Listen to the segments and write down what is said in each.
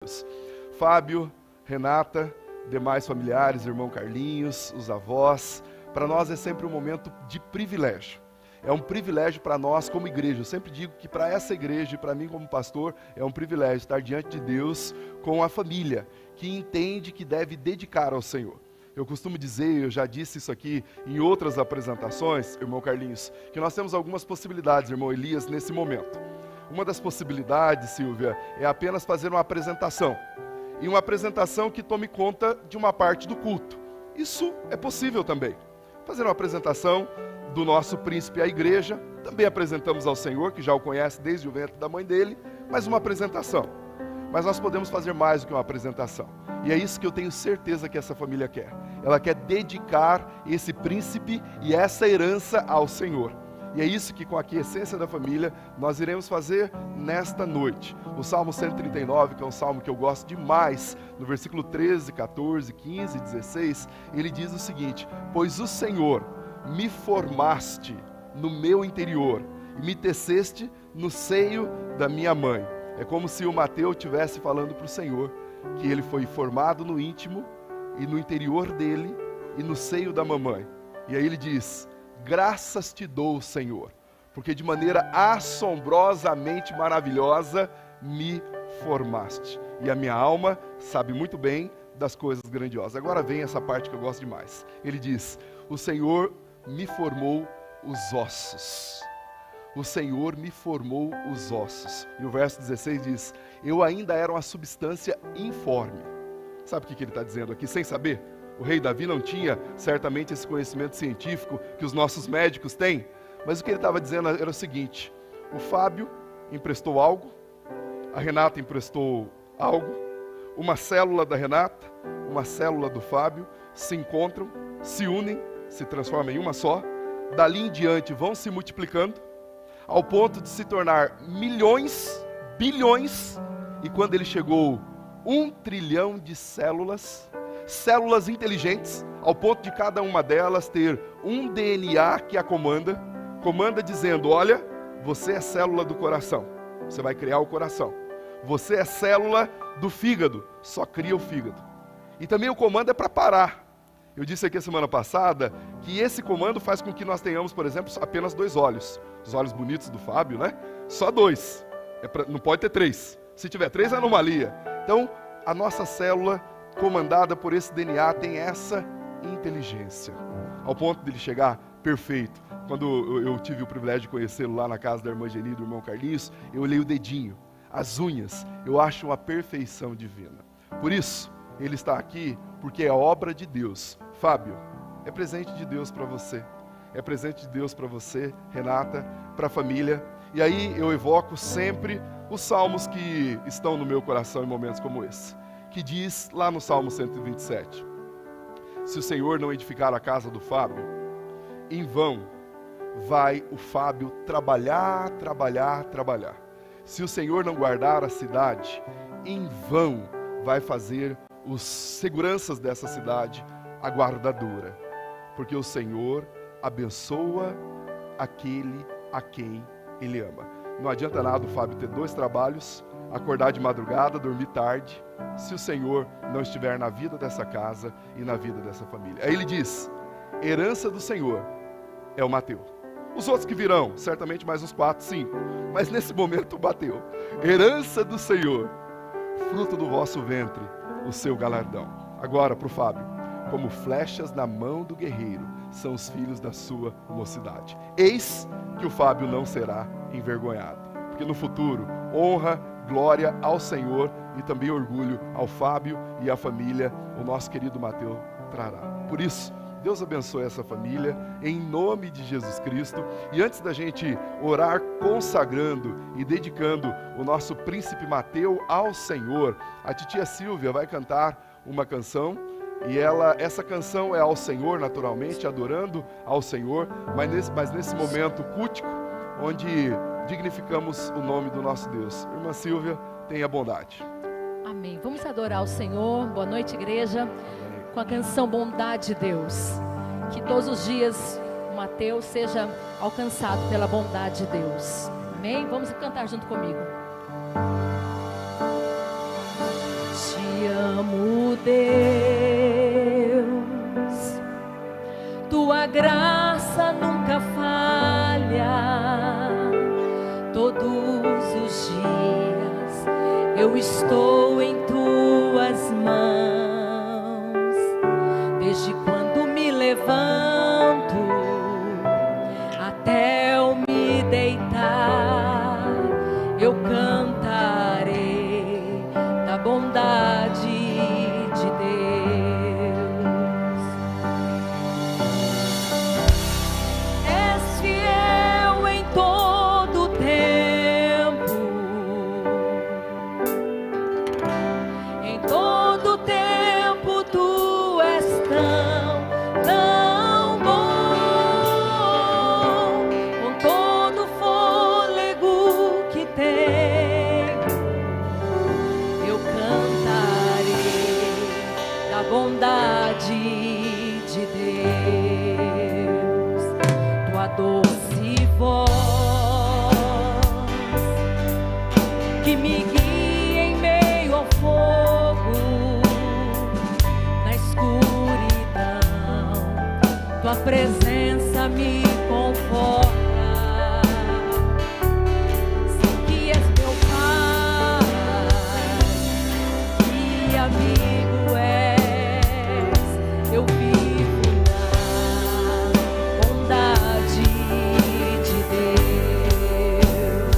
filhos. Fábio, Renata, demais familiares, irmão Carlinhos, os avós, para nós é sempre um momento de privilégio. É um privilégio para nós como igreja. Eu sempre digo que para essa igreja e para mim como pastor, é um privilégio estar diante de Deus com a família, que entende que deve dedicar ao Senhor. Eu costumo dizer, eu já disse isso aqui em outras apresentações, irmão Carlinhos, que nós temos algumas possibilidades, irmão Elias, nesse momento. Uma das possibilidades, Silvia, é apenas fazer uma apresentação. E uma apresentação que tome conta de uma parte do culto. Isso é possível também. Fazer uma apresentação do nosso príncipe à igreja, também apresentamos ao Senhor, que já o conhece desde o ventre da mãe dele, mas uma apresentação. Mas nós podemos fazer mais do que uma apresentação. E é isso que eu tenho certeza que essa família quer. Ela quer dedicar esse príncipe e essa herança ao Senhor. E é isso que, com a aquiescência da família, nós iremos fazer nesta noite. O Salmo 139, que é um salmo que eu gosto demais, no versículo 13, 14, 15 e 16, ele diz o seguinte: pois o Senhor me formaste no meu interior e me teceste no seio da minha mãe. É como se o Mateus estivesse falando para o Senhor que ele foi formado no íntimo e no interior dele e no seio da mamãe. E aí ele diz: graças te dou, Senhor, porque de maneira assombrosamente maravilhosa me formaste. E a minha alma sabe muito bem das coisas grandiosas. Agora vem essa parte que eu gosto demais. Ele diz: o Senhor me formou os ossos. O Senhor me formou os ossos. E o verso 16 diz: eu ainda era uma substância informe. Sabe o que ele está dizendo aqui, sem saber? O rei Davi não tinha certamente esse conhecimento científico que os nossos médicos têm, mas o que ele estava dizendo era o seguinte: o Fábio emprestou algo, a Renata emprestou algo, uma célula da Renata, uma célula do Fábio, se encontram, se unem, se transformam em uma só, dali em diante vão se multiplicando, ao ponto de se tornar milhões, bilhões, e quando ele chegou 1 trilhão de células inteligentes, ao ponto de cada uma delas ter um DNA que a comanda dizendo: olha, você é célula do coração, você vai criar o coração. Você é célula do fígado, só cria o fígado. E também o comando é para parar. Eu disse aqui a semana passada que esse comando faz com que nós tenhamos, por exemplo, apenas 2 olhos. Os olhos bonitos do Fábio, né? Só 2. Não pode ter 3. Se tiver 3, é anomalia. Então, a nossa célula, comandada por esse DNA, tem essa inteligência, ao ponto de ele chegar perfeito. Quando eu tive o privilégio de conhecê-lo lá na casa da irmã Geni e do irmão Carlinhos, eu olhei o dedinho, as unhas, eu acho uma perfeição divina. Por isso, ele está aqui, porque é obra de Deus. Fábio, é presente de Deus para você. É presente de Deus para você, Renata, para a família. E aí eu evoco sempre os salmos que estão no meu coração em momentos como esse, que diz lá no Salmo 127, se o Senhor não edificar a casa do Fábio, em vão vai o Fábio trabalhar. Se o Senhor não guardar a cidade, em vão vai fazer os seguranças dessa cidade a guardadora, porque o Senhor abençoa aquele a quem Ele ama. Não adianta nada o Fábio ter 2 trabalhos, acordar de madrugada, dormir tarde, se o Senhor não estiver na vida dessa casa e na vida dessa família. Aí ele diz: herança do Senhor é o Mateus. Os outros que virão, certamente mais uns 4, 5, mas nesse momento bateu. Herança do Senhor, fruto do vosso ventre, o seu galardão. Agora para o Fábio: como flechas na mão do guerreiro são os filhos da sua mocidade. Eis que o Fábio não será envergonhado, porque no futuro, honra, glória ao Senhor e também orgulho ao Fábio e à família, o nosso querido Mateus trará. Por isso, Deus abençoe essa família, em nome de Jesus Cristo. E antes da gente orar consagrando e dedicando o nosso príncipe Mateus ao Senhor, a titia Silvia vai cantar uma canção. E essa canção é ao Senhor, naturalmente, adorando ao Senhor, mas nesse momento cultico, onde dignificamos o nome do nosso Deus. Irmã Silvia, tenha bondade. Amém. Vamos adorar o Senhor. Boa noite, igreja. Com a canção Bondade de Deus. Que todos os dias o Mateus seja alcançado pela bondade de Deus. Amém? Vamos cantar junto comigo. estou em tuas mãos, desde quando me levanto até eu me deitar, eu cantarei da bondade de Deus. És fiel em todo tempo, em todo tempo tu és tão bom, com todo fôlego que tenho, eu cantarei da bondade de Deus. Tua doce voz que me guia em meio ao fogo, na escuridão, tua presença me conforta. Sei que és meu Pai, que amigo és, eu vivo na bondade de Deus.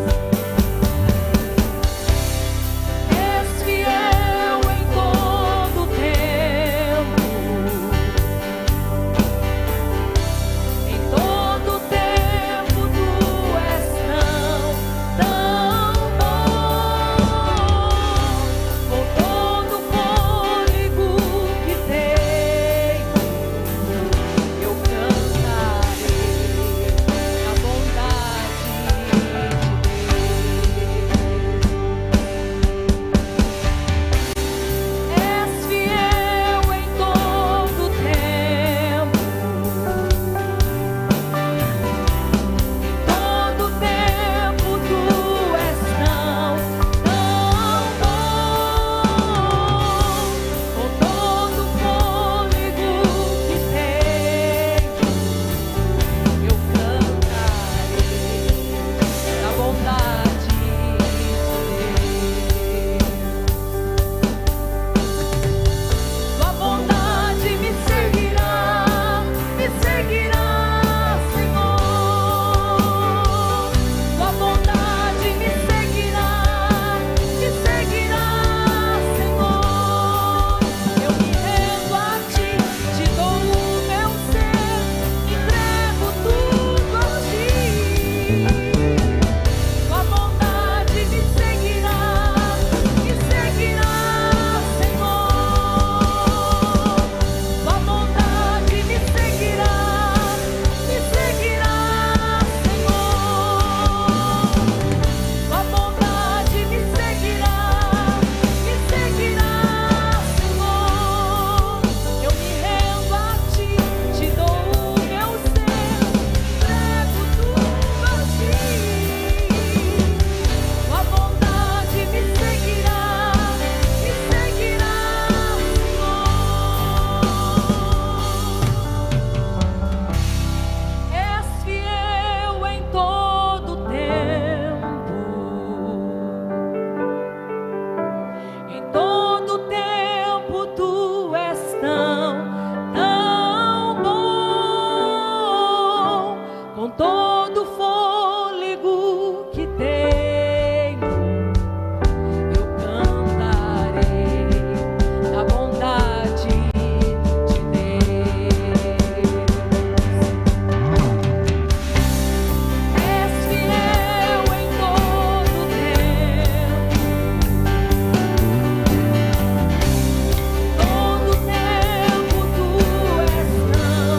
És fiel em todo tempo, em todo tempo tu és tão bom, com todo fôlego que tenho, eu cantarei a bondade de Deus. És fiel em todo tempo, em todo tempo tu és tão bom, com todo fôlego que tenho, eu cantarei da bondade de Deus. Tua bondade me seguirá, Senhor. Tua bondade me seguirá, Senhor. Eu me rendo a ti, te dou o meu ser, entrego tudo a ti. Tua bondade me seguirá, Senhor. Tua bondade me seguirá, Senhor. Tua bondade me seguirá, Senhor. Eu me rendo a ti, te dou o meu ser, entrego tudo a ti. Tua bondade me seguirá, Senhor. És fiel em todo tempo, em todo tempo tu és tão bom, com todo fôlego que tenho, eu cantarei da bondade de Deus. És fiel em todo tempo, todo tempo tu és tão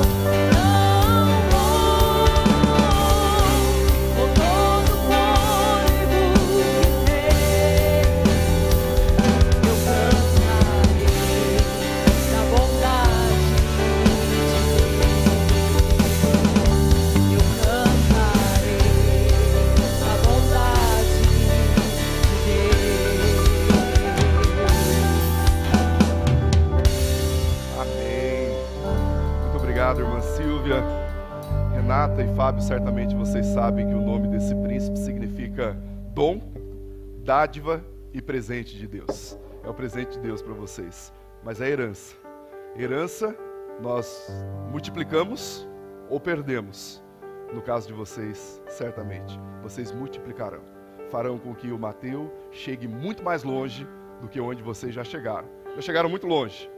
Obrigado, irmã Silvia. Renata e Fábio, certamente vocês sabem que o nome desse príncipe significa dom, dádiva e presente de Deus. É o presente de Deus para vocês. Mas a herança. Herança nós multiplicamos ou perdemos. No caso de vocês, certamente, vocês multiplicarão. Farão com que o Mateus chegue muito mais longe do que onde vocês já chegaram. Já chegaram muito longe.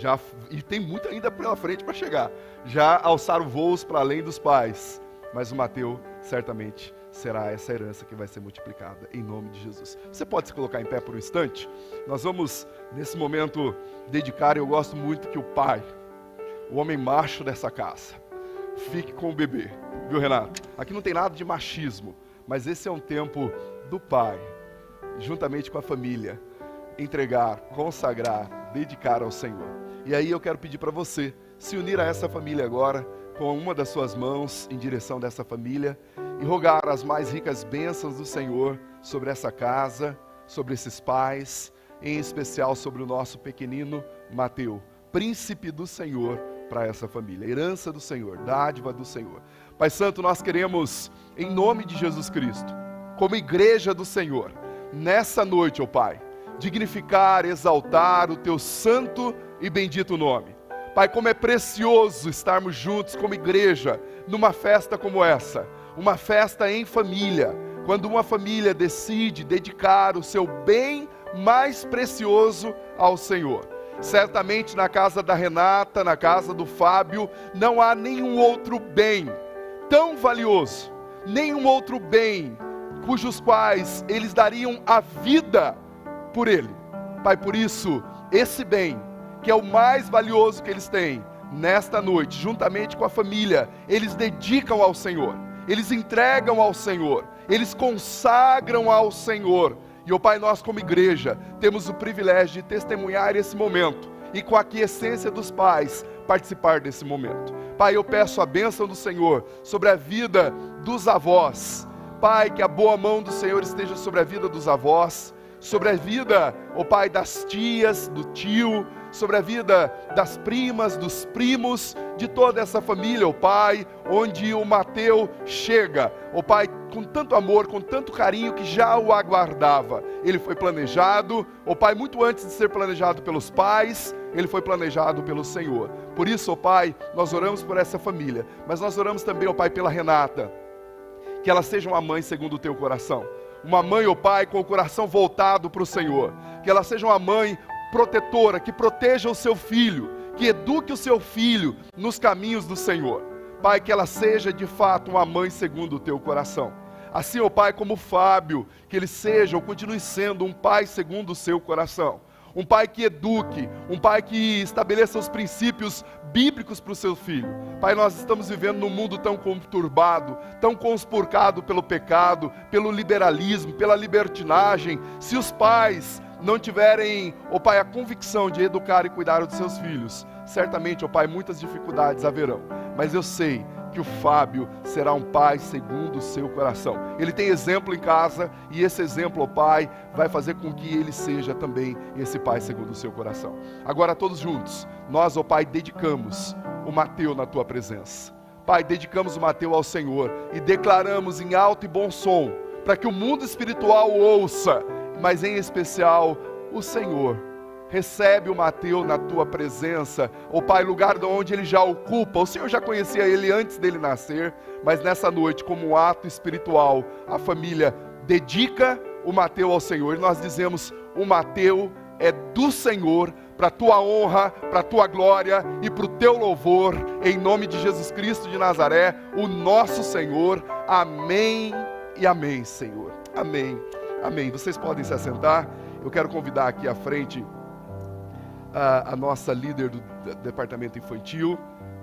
E tem muito ainda pela frente para chegar. Já alçaram voos para além dos pais. Mas o Mateus, certamente, será essa herança que vai ser multiplicada, em nome de Jesus. Você pode se colocar em pé por um instante? Nós vamos, nesse momento, dedicar, eu gosto muito que o pai, o homem macho dessa casa, fique com o bebê. Viu, Renato? Aqui não tem nada de machismo, mas esse é um tempo do pai, juntamente com a família, entregar, consagrar, dedicar ao Senhor. E aí eu quero pedir para você se unir a essa família agora, com uma das suas mãos em direção dessa família, e rogar as mais ricas bênçãos do Senhor sobre essa casa, sobre esses pais, em especial sobre o nosso pequenino Mateus, príncipe do Senhor para essa família, herança do Senhor, dádiva do Senhor. Pai Santo, nós queremos, em nome de Jesus Cristo, como igreja do Senhor, nessa noite, ó Pai, dignificar, exaltar o Teu santo e bendito nome. Pai, como é precioso estarmos juntos como igreja, numa festa como essa, uma festa em família, quando uma família decide dedicar o seu bem mais precioso ao Senhor. Certamente na casa da Renata, na casa do Fábio, não há nenhum outro bem tão valioso, nenhum outro bem, cujos quais eles dariam a vida por ele. Pai, por isso, esse bem, que é o mais valioso que eles têm, nesta noite, juntamente com a família, eles dedicam ao Senhor, eles entregam ao Senhor, eles consagram ao Senhor. E, ó Pai, nós como igreja, temos o privilégio de testemunhar esse momento, e com a aquiescência dos pais, participar desse momento. Pai, eu peço a bênção do Senhor sobre a vida dos avós. Pai, que a boa mão do Senhor esteja sobre a vida dos avós, sobre a vida, ó Pai, das tias, do tio, sobre a vida das primas, dos primos, de toda essa família, ó Pai, onde o Mateus chega, ó Pai, com tanto amor, com tanto carinho que já o aguardava. Ele foi planejado, ó Pai, muito antes de ser planejado pelos pais, ele foi planejado pelo Senhor. Por isso, ó Pai, nós oramos por essa família, mas nós oramos também, ó Pai, pela Renata, que ela seja uma mãe segundo o Teu coração. Uma mãe, ó Pai, com o coração voltado para o Senhor. Que ela seja uma mãe protetora, que proteja o seu filho, que eduque o seu filho nos caminhos do Senhor. Pai, que ela seja de fato uma mãe segundo o Teu coração. Assim, ó Pai, como o Fábio, que ele seja ou continue sendo um pai segundo o seu coração. Um pai que eduque, um pai que estabeleça os princípios bíblicos para o seu filho. Pai, nós estamos vivendo num mundo tão conturbado, tão conspurcado pelo pecado, pelo liberalismo, pela libertinagem. Se os pais não tiverem, ó Pai, a convicção de educar e cuidar dos seus filhos, certamente, ó Pai, muitas dificuldades haverão. Mas eu sei que o Fábio será um pai segundo o seu coração. Ele tem exemplo em casa, e esse exemplo, ó Pai, vai fazer com que ele seja também esse pai segundo o seu coração. Agora todos juntos, nós, ó Pai, dedicamos o Mateus na Tua presença. Pai, dedicamos o Mateus ao Senhor e declaramos em alto e bom som, para que o mundo espiritual ouça, mas em especial o Senhor. Recebe o Mateus na Tua presença, ó Pai, lugar onde ele já ocupa. O Senhor já conhecia ele antes dele nascer, mas nessa noite, como um ato espiritual, a família dedica o Mateus ao Senhor. E nós dizemos, o Mateus é do Senhor, para a Tua honra, para a Tua glória e para o Teu louvor, em nome de Jesus Cristo de Nazaré, o nosso Senhor. Amém e amém, Senhor. Amém, amém. Vocês podem se assentar. Eu quero convidar aqui à frente a nossa líder do departamento infantil,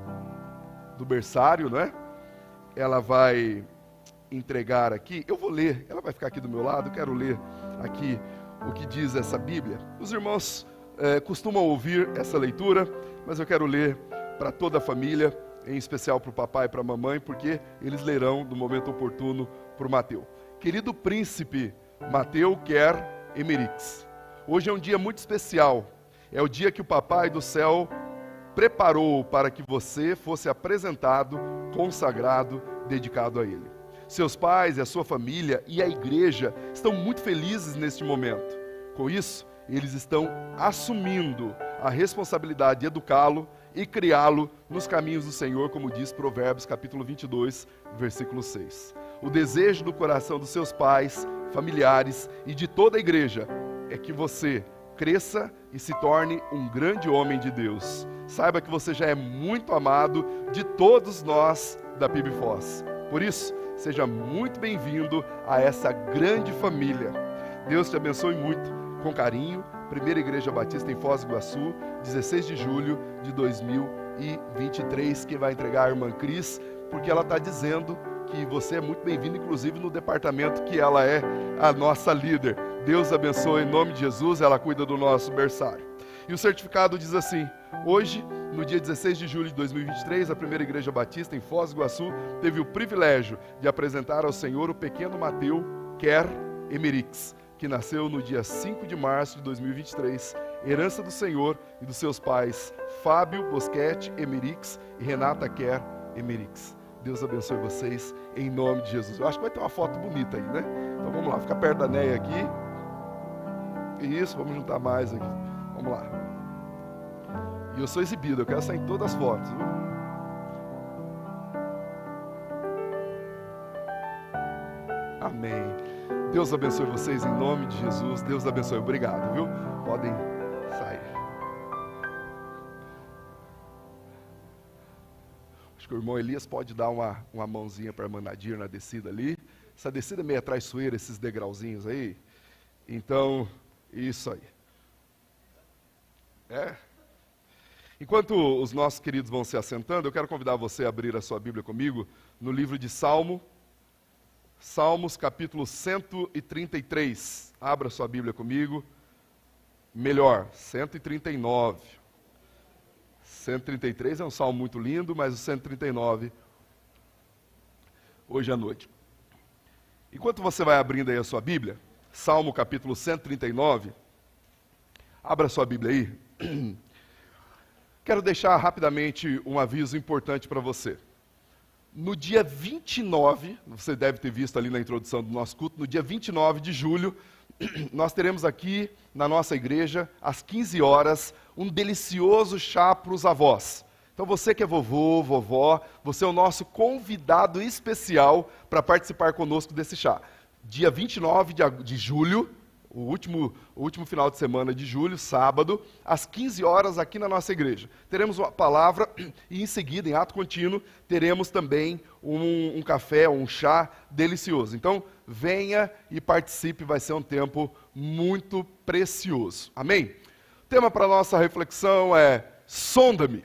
do berçário, não é? Ela vai entregar aqui, eu vou ler, ela vai ficar aqui do meu lado, eu quero ler aqui o que diz essa Bíblia. Os irmãos costumam ouvir essa leitura, mas eu quero ler para toda a família, em especial para o papai e para a mamãe, porque eles lerão no momento oportuno para o Mateus. Querido príncipe Mateus quer Emerix, hoje é um dia muito especial. É o dia que o Papai do Céu preparou para que você fosse apresentado, consagrado, dedicado a Ele. Seus pais e a sua família e a igreja estão muito felizes neste momento. Com isso, eles estão assumindo a responsabilidade de educá-lo e criá-lo nos caminhos do Senhor, como diz Provérbios capítulo 22, versículo 6. O desejo do coração dos seus pais, familiares e de toda a igreja é que você cresça e se torne um grande homem de Deus. Saiba que você já é muito amado de todos nós da PIB Foz. Por isso, seja muito bem-vindo a essa grande família. Deus te abençoe muito, com carinho. Primeira Igreja Batista em Foz do Iguaçu, 16 de julho de 2023. Quem vai entregar a irmã Cris, porque ela está dizendo que você é muito bem-vindo, inclusive no departamento que ela é a nossa líder. Deus abençoe em nome de Jesus, ela cuida do nosso berçário. E o certificado diz assim: hoje, no dia 16 de julho de 2023, a Primeira Igreja Batista em Foz do Iguaçu teve o privilégio de apresentar ao Senhor o pequeno Mateus Kerr Emerix, que nasceu no dia 5 de março de 2023, herança do Senhor e dos seus pais, Fábio Boschetti Emerix e Renata Kerr Emerix. Deus abençoe vocês em nome de Jesus. Eu acho que vai ter uma foto bonita aí, né? Então vamos lá, fica perto da Neia aqui. Isso, vamos juntar mais aqui. Vamos lá. E eu sou exibido, eu quero sair em todas as fotos, viu? Amém. Deus abençoe vocês em nome de Jesus. Deus abençoe. Obrigado, viu? Podem sair. Acho que o irmão Elias pode dar uma mãozinha para a irmã Nadir na descida ali. Essa descida é meio traiçoeira, esses degrauzinhos aí. Então, isso aí. Enquanto os nossos queridos vão se assentando, eu quero convidar você a abrir a sua Bíblia comigo no livro de Salmos, capítulo 133. Abra sua Bíblia comigo. Melhor, 139. 133 é um salmo muito lindo, mas o 139, hoje à noite. Enquanto você vai abrindo aí a sua Bíblia, Salmo capítulo 139, abra sua Bíblia aí. Quero deixar rapidamente um aviso importante para você. No dia 29, você deve ter visto ali na introdução do nosso culto, no dia 29 de julho, nós teremos aqui na nossa igreja, às 15 horas, um delicioso chá para os avós. Então você que é vovô, vovó, você é o nosso convidado especial para participar conosco desse chá. Dia 29 de julho, o último final de semana de julho, sábado, às 15 horas aqui na nossa igreja. Teremos uma palavra e em seguida, em ato contínuo, teremos também um café, um chá delicioso. Então, venha e participe, vai ser um tempo muito precioso. Amém? O tema para a nossa reflexão é sonda-me.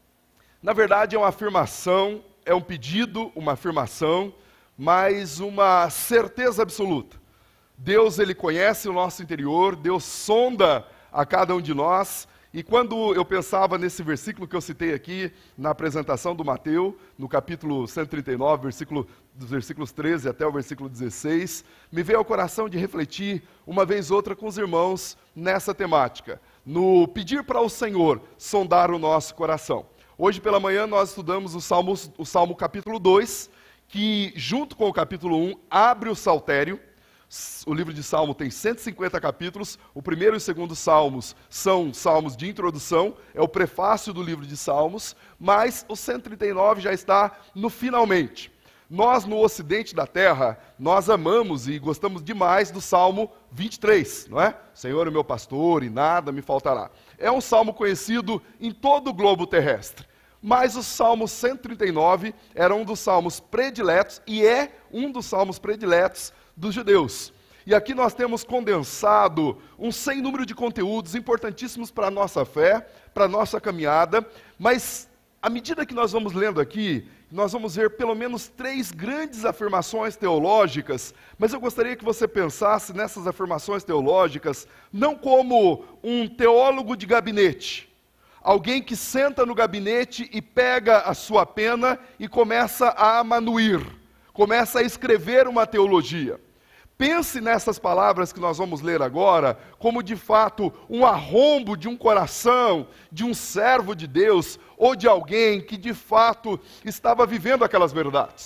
Na verdade, é uma afirmação, é um pedido, uma afirmação, mas uma certeza absoluta. Deus, Ele conhece o nosso interior, Deus sonda a cada um de nós, e quando eu pensava nesse versículo que eu citei aqui, na apresentação do Mateus, no capítulo 139, dos versículos 13 até o versículo 16, me veio ao coração de refletir uma vez ou outra com os irmãos nessa temática, no pedir para o Senhor sondar o nosso coração. Hoje pela manhã nós estudamos o Salmo capítulo 2, que junto com o capítulo 1 abre o saltério. O livro de Salmo tem 150 capítulos, o primeiro e o segundo salmos são salmos de introdução, é o prefácio do livro de Salmos, mas o 139 já está no finalmente. Nós no ocidente da terra, nós amamos e gostamos demais do Salmo 23, não é? Senhor é meu pastor e nada me faltará. É um salmo conhecido em todo o globo terrestre. Mas o Salmo 139 era um dos salmos prediletos e é um dos salmos prediletos dos judeus. E aqui nós temos condensado um sem número de conteúdos importantíssimos para a nossa fé, para a nossa caminhada, mas à medida que nós vamos lendo aqui, nós vamos ver pelo menos 3 grandes afirmações teológicas, mas eu gostaria que você pensasse nessas afirmações teológicas não como um teólogo de gabinete, alguém que senta no gabinete e pega a sua pena e começa a amanuir, começa a escrever uma teologia. Pense nessas palavras que nós vamos ler agora, como de fato um arrombo de um coração, de um servo de Deus, ou de alguém que de fato estava vivendo aquelas verdades.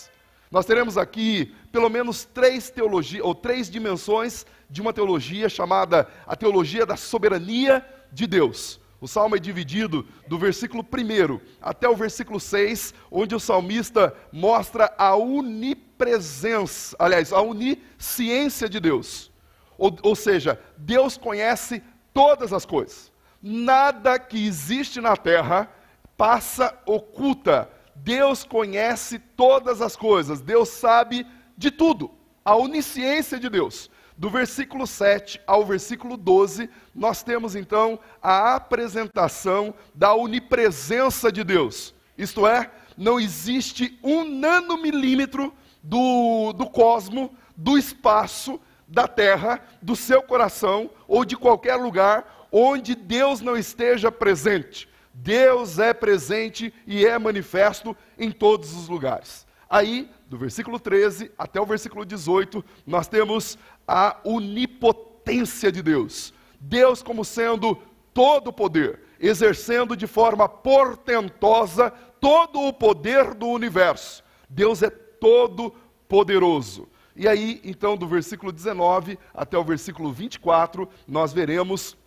Nós teremos aqui pelo menos três dimensões de uma teologia chamada a teologia da soberania de Deus. O Salmo é dividido do versículo 1 até o versículo 6, onde o salmista mostra a onipresença, aliás, a onisciência de Deus. Ou seja, Deus conhece todas as coisas. Nada que existe na terra passa oculta. Deus conhece todas as coisas. Deus sabe de tudo. A onisciência de Deus. Do versículo 7 ao versículo 12, nós temos então a apresentação da onipresença de Deus. Isto é, não existe um nanomilímetro do cosmo, do espaço, da terra, do seu coração ou de qualquer lugar onde Deus não esteja presente. Deus é presente e é manifesto em todos os lugares. Aí, do versículo 13 até o versículo 18, nós temos a onipotência de Deus. Deus como sendo todo o poder, exercendo de forma portentosa todo o poder do universo. Deus é todo poderoso. E aí, então, do versículo 19 até o versículo 24, nós veremos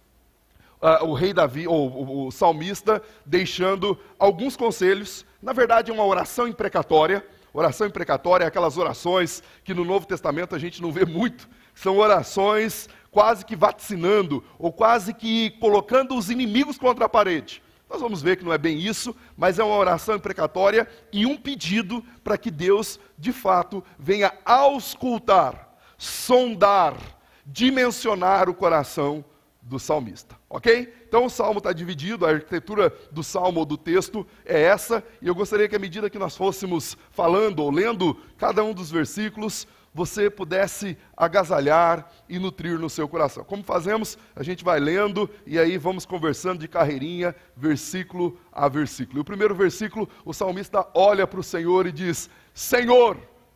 o rei Davi, ou o salmista, deixando alguns conselhos. Na verdade, é uma oração imprecatória. Oração imprecatória é aquelas orações que no Novo Testamento a gente não vê muito. São orações quase que vaticinando, ou quase que colocando os inimigos contra a parede. Nós vamos ver que não é bem isso, mas é uma oração imprecatória e um pedido para que Deus, de fato, venha auscultar, sondar, dimensionar o coração do salmista, ok? Então o salmo está dividido, a arquitetura do salmo ou do texto é essa, e eu gostaria que à medida que nós fôssemos falando ou lendo cada um dos versículos, você pudesse agasalhar e nutrir no seu coração. Como fazemos? A gente vai lendo e aí vamos conversando de carreirinha, versículo a versículo. E o primeiro versículo, o salmista olha para o Senhor e diz: Senhor,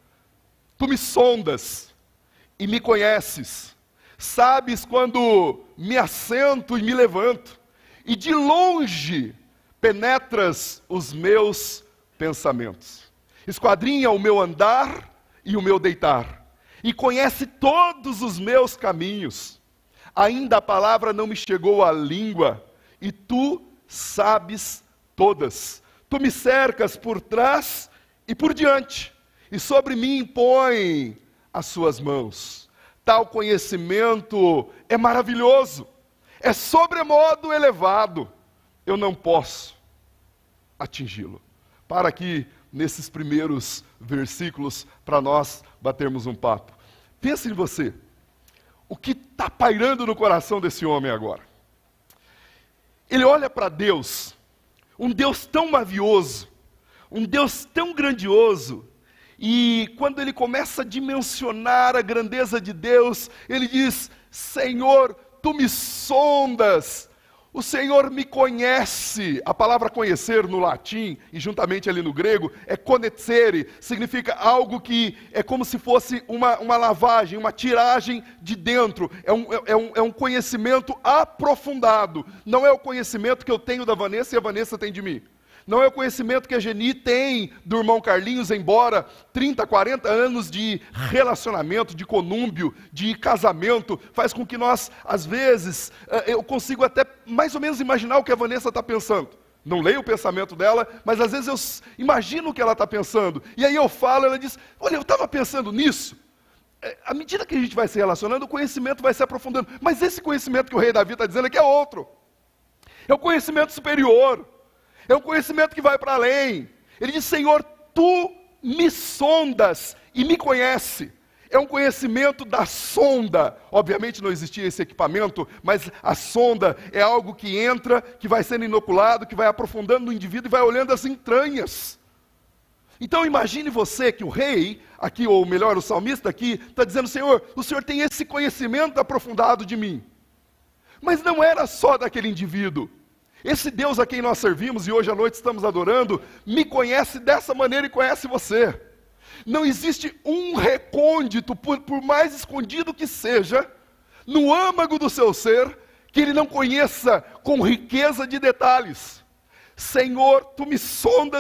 Tu me sondas e me conheces. Sabes quando me assento e me levanto, e de longe penetras os meus pensamentos. Esquadrinha o meu andar e o meu deitar, e conhece todos os meus caminhos. Ainda a palavra não me chegou à língua, e tu sabes todas. Tu me cercas por trás e por diante, e sobre mim impõe as suas mãos. Tal conhecimento é maravilhoso, é sobremodo elevado, eu não posso atingi-lo. Para aqui, nesses primeiros versículos, para nós batermos um papo. Pense em você, o que está pairando no coração desse homem agora? Ele olha para Deus, um Deus tão mavioso, um Deus tão grandioso, e quando ele começa a dimensionar a grandeza de Deus, ele diz: Senhor, Tu me sondas, o Senhor me conhece. A palavra conhecer no latim, e juntamente ali no grego, é conhecere, significa algo que é como se fosse uma lavagem, uma tiragem de dentro, é um conhecimento aprofundado, não é o conhecimento que eu tenho da Vanessa e a Vanessa tem de mim. Não é o conhecimento que a Geni tem do irmão Carlinhos, embora 30, 40 anos de relacionamento, de conúbio, de casamento, faz com que nós, às vezes, eu consigo até mais ou menos imaginar o que a Vanessa está pensando. Não leio o pensamento dela, mas às vezes eu imagino o que ela está pensando. E aí eu falo, ela diz: olha, eu estava pensando nisso. À medida que a gente vai se relacionando, o conhecimento vai se aprofundando. Mas esse conhecimento que o rei Davi está dizendo aqui é outro. É o conhecimento superior. É um conhecimento que vai para além. Ele diz: Senhor, Tu me sondas e me conhece. É um conhecimento da sonda. Obviamente não existia esse equipamento, mas a sonda é algo que entra, que vai sendo inoculado, que vai aprofundando no indivíduo e vai olhando as entranhas. Então imagine você que o rei, aqui, ou melhor, o salmista aqui, está dizendo: Senhor, o Senhor tem esse conhecimento aprofundado de mim. Mas não era só daquele indivíduo. Esse Deus a quem nós servimos e hoje à noite estamos adorando, me conhece dessa maneira e conhece você. Não existe um recôndito, por mais escondido que seja, no âmago do seu ser, que Ele não conheça com riqueza de detalhes. Senhor, Tu me sondas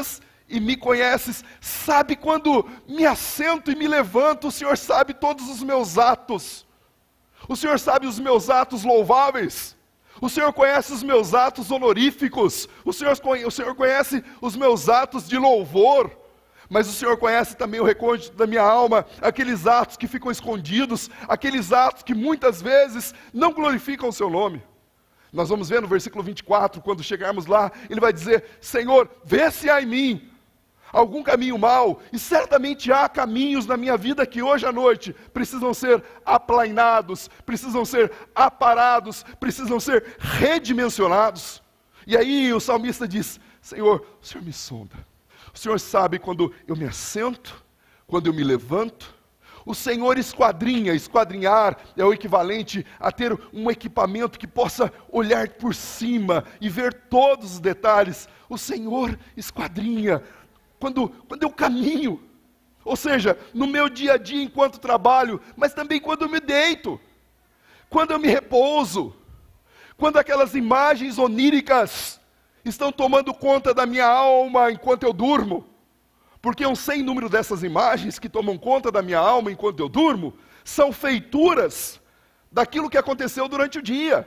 e me conheces, sabe quando me assento e me levanto, o Senhor sabe todos os meus atos. O Senhor sabe os meus atos louváveis. O Senhor conhece os meus atos honoríficos. O Senhor conhece os meus atos de louvor. Mas o Senhor conhece também o recôndito da minha alma, aqueles atos que ficam escondidos, aqueles atos que muitas vezes não glorificam o seu nome. Nós vamos ver no versículo 24, quando chegarmos lá, ele vai dizer: Senhor, vê se há em mim algum caminho mau, e certamente há caminhos na minha vida que hoje à noite precisam ser aplainados, precisam ser aparados, precisam ser redimensionados. E aí o salmista diz: Senhor, o Senhor me sonda. O Senhor sabe quando eu me assento, quando eu me levanto. O Senhor esquadrinha. Esquadrinhar é o equivalente a ter um equipamento que possa olhar por cima e ver todos os detalhes. O Senhor esquadrinha quando eu caminho, ou seja, no meu dia a dia enquanto trabalho, mas também quando eu me deito, quando eu me repouso, quando aquelas imagens oníricas estão tomando conta da minha alma enquanto eu durmo, porque um sem número dessas imagens que tomam conta da minha alma enquanto eu durmo, são feituras daquilo que aconteceu durante o dia.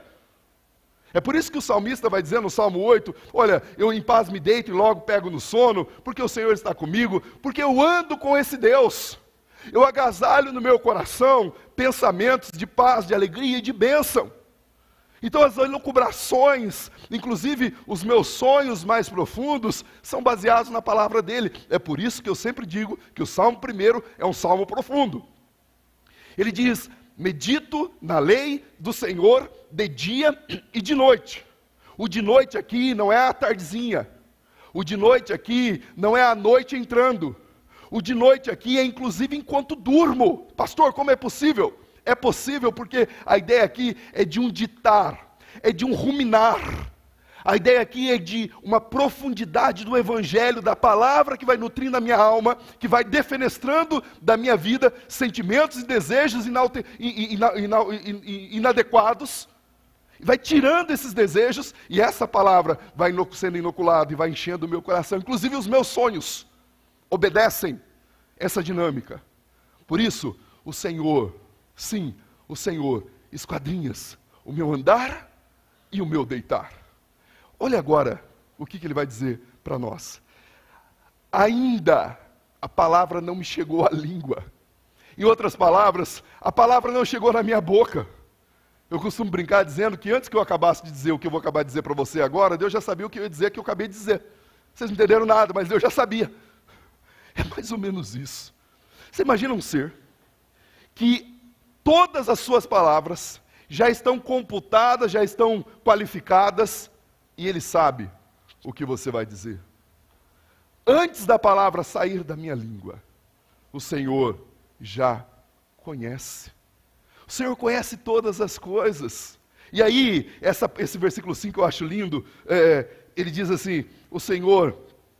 É por isso que o salmista vai dizer no Salmo 8, olha, eu em paz me deito e logo pego no sono, porque o Senhor está comigo, porque eu ando com esse Deus. Eu agasalho no meu coração pensamentos de paz, de alegria e de bênção. Então as elucubrações, inclusive os meus sonhos mais profundos, são baseados na palavra dele. É por isso que eu sempre digo que o Salmo 1 é um salmo profundo. Ele diz: medito na lei do Senhor de dia e de noite. O de noite aqui não é a tardezinha. O de noite aqui não é a noite entrando. O de noite aqui é inclusive enquanto durmo. Pastor, como é possível? É possível porque a ideia aqui é de um ditar, é de um ruminar. A ideia aqui é de uma profundidade do Evangelho, da palavra que vai nutrindo a minha alma, que vai defenestrando da minha vida sentimentos e desejos inadequados, vai tirando esses desejos, e essa palavra vai sendo inoculada e vai enchendo o meu coração. Inclusive os meus sonhos obedecem essa dinâmica. Por isso, o Senhor, sim, o Senhor esquadrinhas o meu andar e o meu deitar. Olha agora o que ele vai dizer para nós. Ainda a palavra não me chegou à língua. Em outras palavras, a palavra não chegou na minha boca. Eu costumo brincar dizendo que antes que eu acabasse de dizer o que eu vou acabar de dizer para você agora, Deus já sabia o que eu ia dizer que eu acabei de dizer. Vocês não entenderam nada, mas Deus já sabia. É mais ou menos isso. Você imagina um ser que todas as suas palavras já estão computadas, já estão qualificadas, e ele sabe o que você vai dizer. Antes da palavra sair da minha língua, o Senhor já conhece. O Senhor conhece todas as coisas. E aí, esse versículo 5 eu acho lindo. Ele diz assim: o Senhor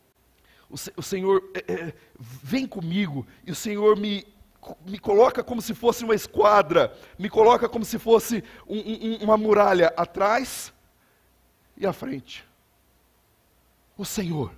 vem comigo, e o Senhor me coloca como se fosse uma esquadra, me coloca como se fosse uma muralha atrás e à frente. O Senhor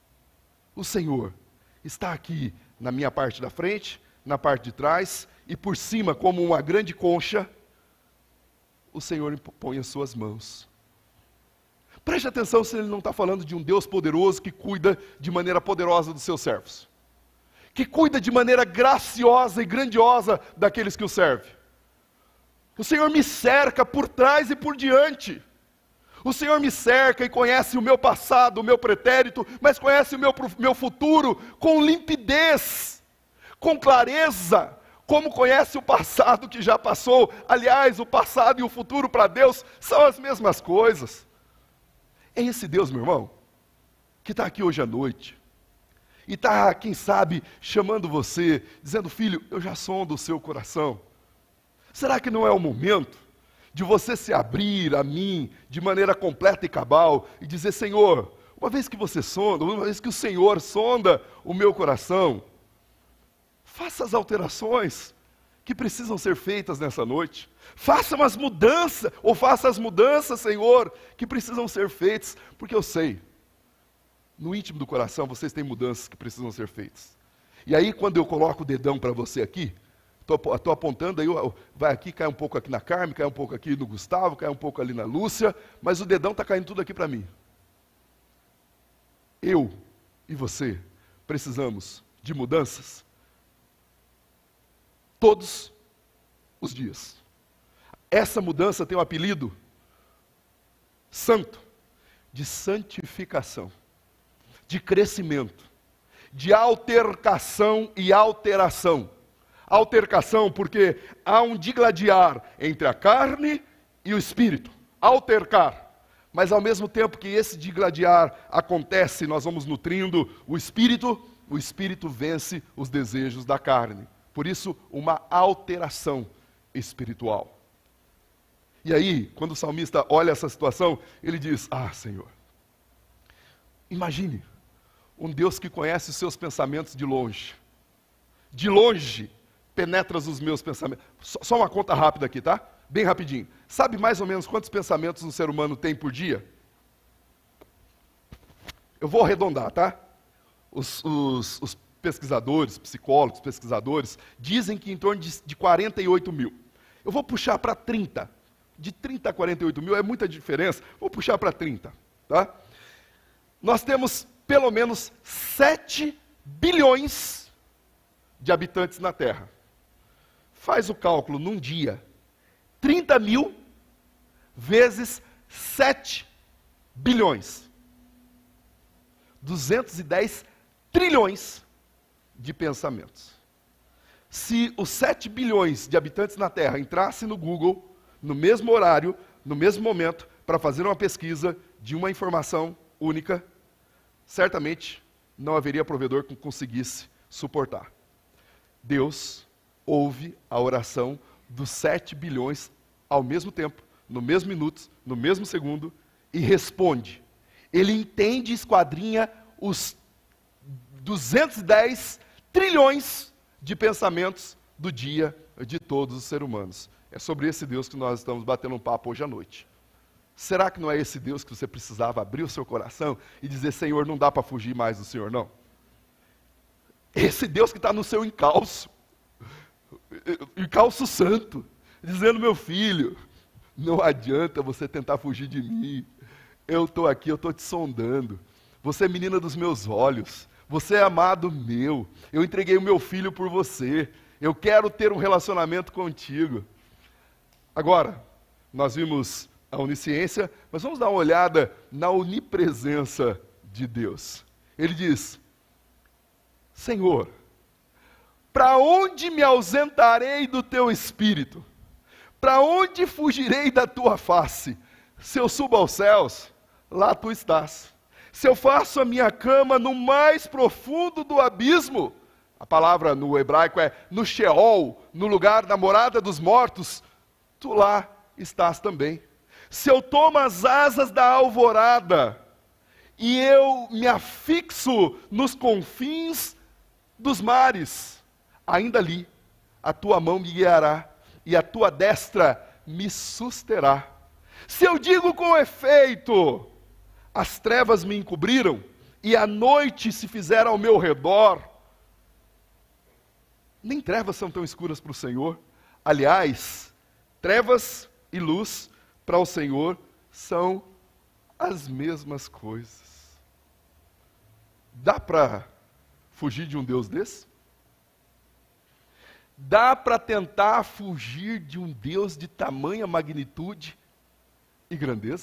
está aqui na minha parte da frente, na parte de trás, e por cima, como uma grande concha, o Senhor põe as suas mãos. Preste atenção se ele não está falando de um Deus poderoso que cuida de maneira poderosa dos seus servos, que cuida de maneira graciosa e grandiosa daqueles que o servem. O Senhor me cerca por trás e por diante. O Senhor me cerca e conhece o meu passado, o meu pretérito, mas conhece o meu futuro com limpidez, com clareza, como conhece o passado que já passou. Aliás, o passado e o futuro para Deus são as mesmas coisas. É esse Deus, meu irmão, que está aqui hoje à noite, e está, quem sabe, chamando você, dizendo: filho, eu já sondo o seu coração. Será que não é o momento de você se abrir a mim de maneira completa e cabal e dizer: Senhor, uma vez que você sonda, uma vez que o Senhor sonda o meu coração, faça as alterações que precisam ser feitas nessa noite. Faça as mudanças, Senhor, que precisam ser feitas, porque eu sei, no íntimo do coração, vocês têm mudanças que precisam ser feitas. E aí, quando eu coloco o dedão para você aqui, estou apontando, aí vai aqui, cai um pouco aqui na Carmen, cai um pouco aqui no Gustavo, cai um pouco ali na Lúcia, mas o dedão está caindo tudo aqui para mim. Eu e você precisamos de mudanças todos os dias. Essa mudança tem um apelido santo, de santificação, de crescimento, de altercação e alteração. Altercação porque há um digladiar entre a carne e o espírito. Altercar. Mas ao mesmo tempo que esse digladiar acontece, nós vamos nutrindo o espírito vence os desejos da carne. Por isso, uma alteração espiritual. E aí, quando o salmista olha essa situação, ele diz, Senhor, imagine um Deus que conhece os seus pensamentos de longe. De longe, penetras os meus pensamentos. Só uma conta rápida aqui, tá? Bem rapidinho. Sabe mais ou menos quantos pensamentos um ser humano tem por dia? Eu vou arredondar, tá? Os pesquisadores, psicólogos, dizem que em torno de 48 mil. Eu vou puxar para 30. De 30 a 48 mil é muita diferença. Vou puxar para 30, tá? Nós temos pelo menos 7 bilhões de habitantes na Terra. Faz o cálculo num dia. 30 mil vezes 7 bilhões. 210 trilhões de pensamentos. Se os 7 bilhões de habitantes na Terra entrassem no Google, no mesmo horário, no mesmo momento, para fazer uma pesquisa de uma informação única, certamente não haveria provedor que conseguisse suportar. Deus ouve a oração dos 7 bilhões ao mesmo tempo, no mesmo minuto, no mesmo segundo, e responde. Ele entende e esquadrinha os 210 trilhões de pensamentos do dia de todos os seres humanos. É sobre esse Deus que nós estamos batendo um papo hoje à noite. Será que não é esse Deus que você precisava abrir o seu coração e dizer, Senhor, não dá para fugir mais do Senhor, não? Esse Deus que está no seu encalço santo, dizendo, meu filho, não adianta você tentar fugir de mim. Eu estou aqui, eu estou te sondando. Você é menina dos meus olhos. Você é amado meu. Eu entreguei o meu filho por você. Eu quero ter um relacionamento contigo. Agora, nós vimos a onisciência, mas vamos dar uma olhada na onipresença de Deus. Ele diz, Senhor, para onde me ausentarei do teu espírito? Para onde fugirei da tua face? Se eu subo aos céus, lá tu estás. Se eu faço a minha cama no mais profundo do abismo, a palavra no hebraico é no Sheol, no lugar da morada dos mortos, tu lá estás também. Se eu tomo as asas da alvorada e eu me afixo nos confins dos mares, ainda ali a tua mão me guiará e a tua destra me susterá. Se eu digo com efeito, as trevas me encobriram e a noite se fizer ao meu redor, nem trevas são tão escuras para o Senhor. Aliás, trevas e luz para o Senhor são as mesmas coisas. Dá para fugir de um Deus desse? Dá para tentar fugir de um Deus de tamanha magnitude e grandeza?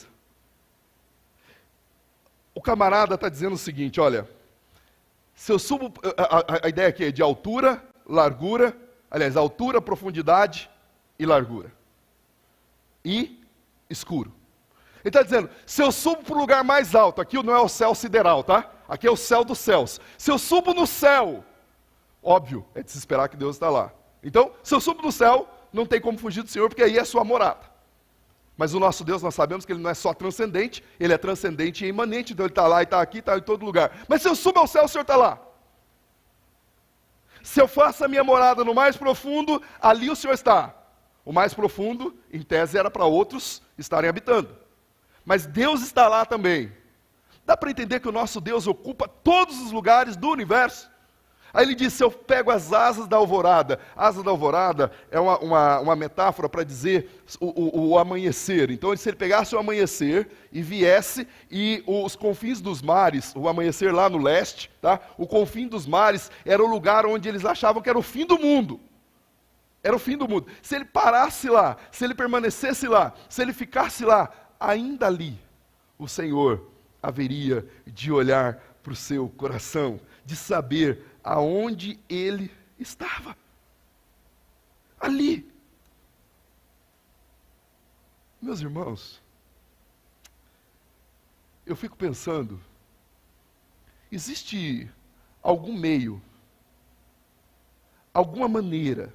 O camarada está dizendo o seguinte, olha, se eu subo, a ideia aqui é de altura, largura, aliás, altura, profundidade e largura. E escuro. Ele está dizendo, se eu subo para o lugar mais alto, aqui não é o céu sideral, tá? Aqui é o céu dos céus. Se eu subo no céu, óbvio, é de se esperar que Deus está lá. Então, se eu subo no céu, não tem como fugir do Senhor, porque aí é sua morada. Mas o nosso Deus, nós sabemos que Ele não é só transcendente, Ele é transcendente e imanente, então Ele está lá, e está aqui, está em todo lugar. Mas se eu subo ao céu, o Senhor está lá. Se eu faço a minha morada no mais profundo, ali o Senhor está. O mais profundo, em tese, era para outros estarem habitando. Mas Deus está lá também. Dá para entender que o nosso Deus ocupa todos os lugares do universo. Aí ele diz, se eu pego as asas da alvorada. Asas da alvorada é uma metáfora para dizer o amanhecer. Então, se ele pegasse o amanhecer e viesse, e os confins dos mares, o amanhecer lá no leste, tá? O confim dos mares era o lugar onde eles achavam que era o fim do mundo. Era o fim do mundo. Se ele parasse lá, se ele permanecesse lá, se ele ficasse lá, ainda ali, o Senhor haveria de olhar para o seu coração, de saber aonde ele estava. Ali. Meus irmãos, eu fico pensando, existe algum meio, alguma maneira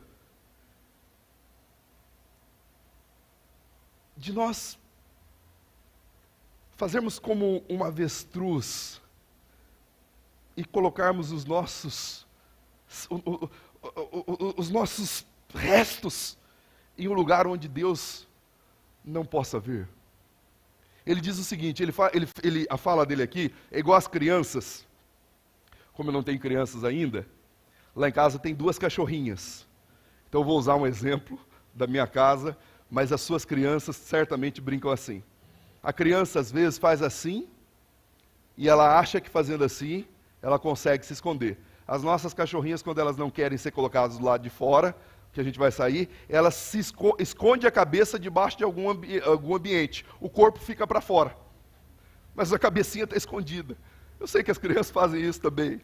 de nós fazermos como uma avestruz e colocarmos os nossos restos em um lugar onde Deus não possa ver? Ele diz o seguinte, a fala dele aqui é igual às crianças. Como eu não tenho crianças ainda, lá em casa tem 2 cachorrinhas. Então eu vou usar um exemplo da minha casa, mas as suas crianças certamente brincam assim. A criança às vezes faz assim, e ela acha que fazendo assim, ela consegue se esconder. As nossas cachorrinhas, quando elas não querem ser colocadas do lado de fora, que a gente vai sair, elas se esconde a cabeça debaixo de algum ambiente. O corpo fica para fora. Mas a cabecinha está escondida. Eu sei que as crianças fazem isso também.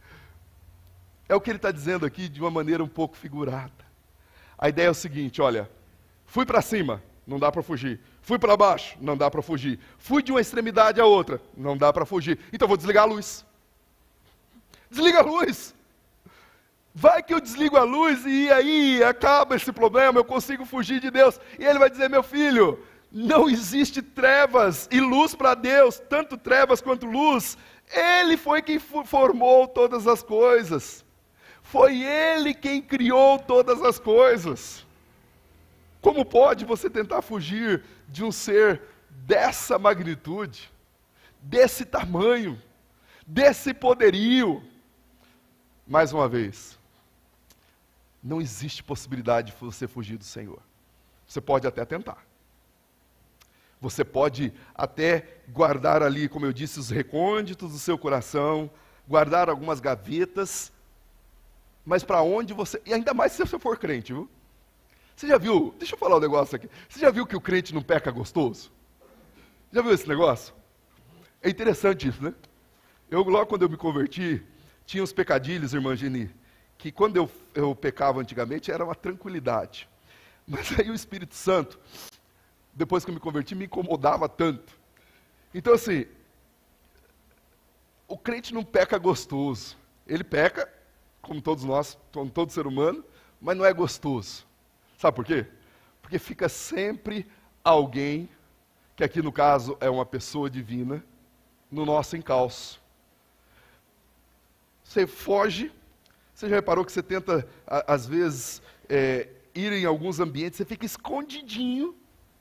É o que ele está dizendo aqui de uma maneira um pouco figurada. A ideia é o seguinte, olha, fui para cima, não dá para fugir. Fui para baixo, não dá para fugir. Fui de uma extremidade à outra, não dá para fugir. Então vou desligar a luz. Desliga a luz. Vai que eu desligo a luz e aí acaba esse problema, eu consigo fugir de Deus. E ele vai dizer, meu filho, não existe trevas e luz para Deus, tanto trevas quanto luz. Ele foi quem formou todas as coisas. Foi Ele quem criou todas as coisas. Como pode você tentar fugir de um ser dessa magnitude, desse tamanho, desse poderio? Mais uma vez, não existe possibilidade de você fugir do Senhor. Você pode até tentar. Você pode até guardar ali, como eu disse, os recônditos do seu coração, guardar algumas gavetas, mas para onde você... E ainda mais se você for crente, viu? Você já viu, deixa eu falar um negócio aqui, você já viu que o crente não peca gostoso? Já viu esse negócio? É interessante isso, né? Logo quando eu me converti, tinha uns pecadilhos, irmã Geni, que quando eu pecava antigamente era uma tranquilidade. Mas aí o Espírito Santo, depois que eu me converti, me incomodava tanto. Então assim, o crente não peca gostoso. Ele peca, como todos nós, como todo ser humano, mas não é gostoso. Sabe por quê? Porque fica sempre alguém, que aqui no caso é uma pessoa divina, no nosso encalço. Você foge, você já reparou que você tenta, às vezes, ir em alguns ambientes, você fica escondidinho,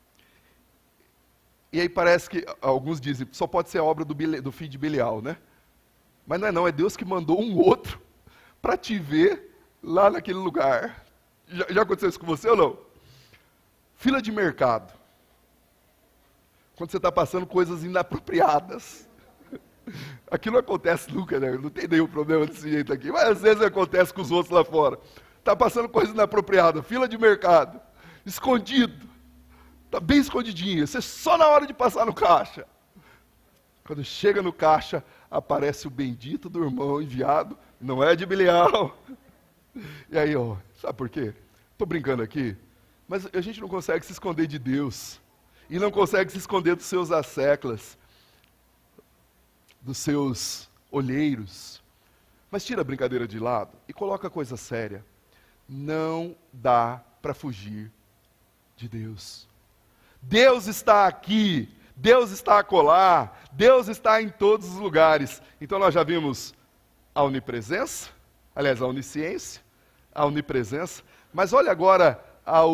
e aí parece que, alguns dizem, só pode ser a obra do filho de Belial, né? Mas não, é Deus que mandou um outro para te ver lá naquele lugar. Já aconteceu isso com você ou não? Fila de mercado. Quando você está passando coisas inapropriadas. Aqui não acontece nunca, né? Não tem nenhum problema desse jeito aqui. Mas às vezes acontece com os outros lá fora. Está passando coisa inapropriada. Fila de mercado. Escondido. Está bem escondidinho. Você só na hora de passar no caixa. Quando chega no caixa, aparece o bendito do irmão enviado. Não é de Belial. E aí, ó, sabe por quê? Estou brincando aqui, mas a gente não consegue se esconder de Deus, e não consegue se esconder dos seus asseclas, dos seus olheiros. Mas tira a brincadeira de lado e coloca a coisa séria. Não dá para fugir de Deus. Deus está aqui, Deus está acolá, Deus está em todos os lugares. Então nós já vimos a onipresença, aliás, a onisciência, a onipresença, mas olha agora a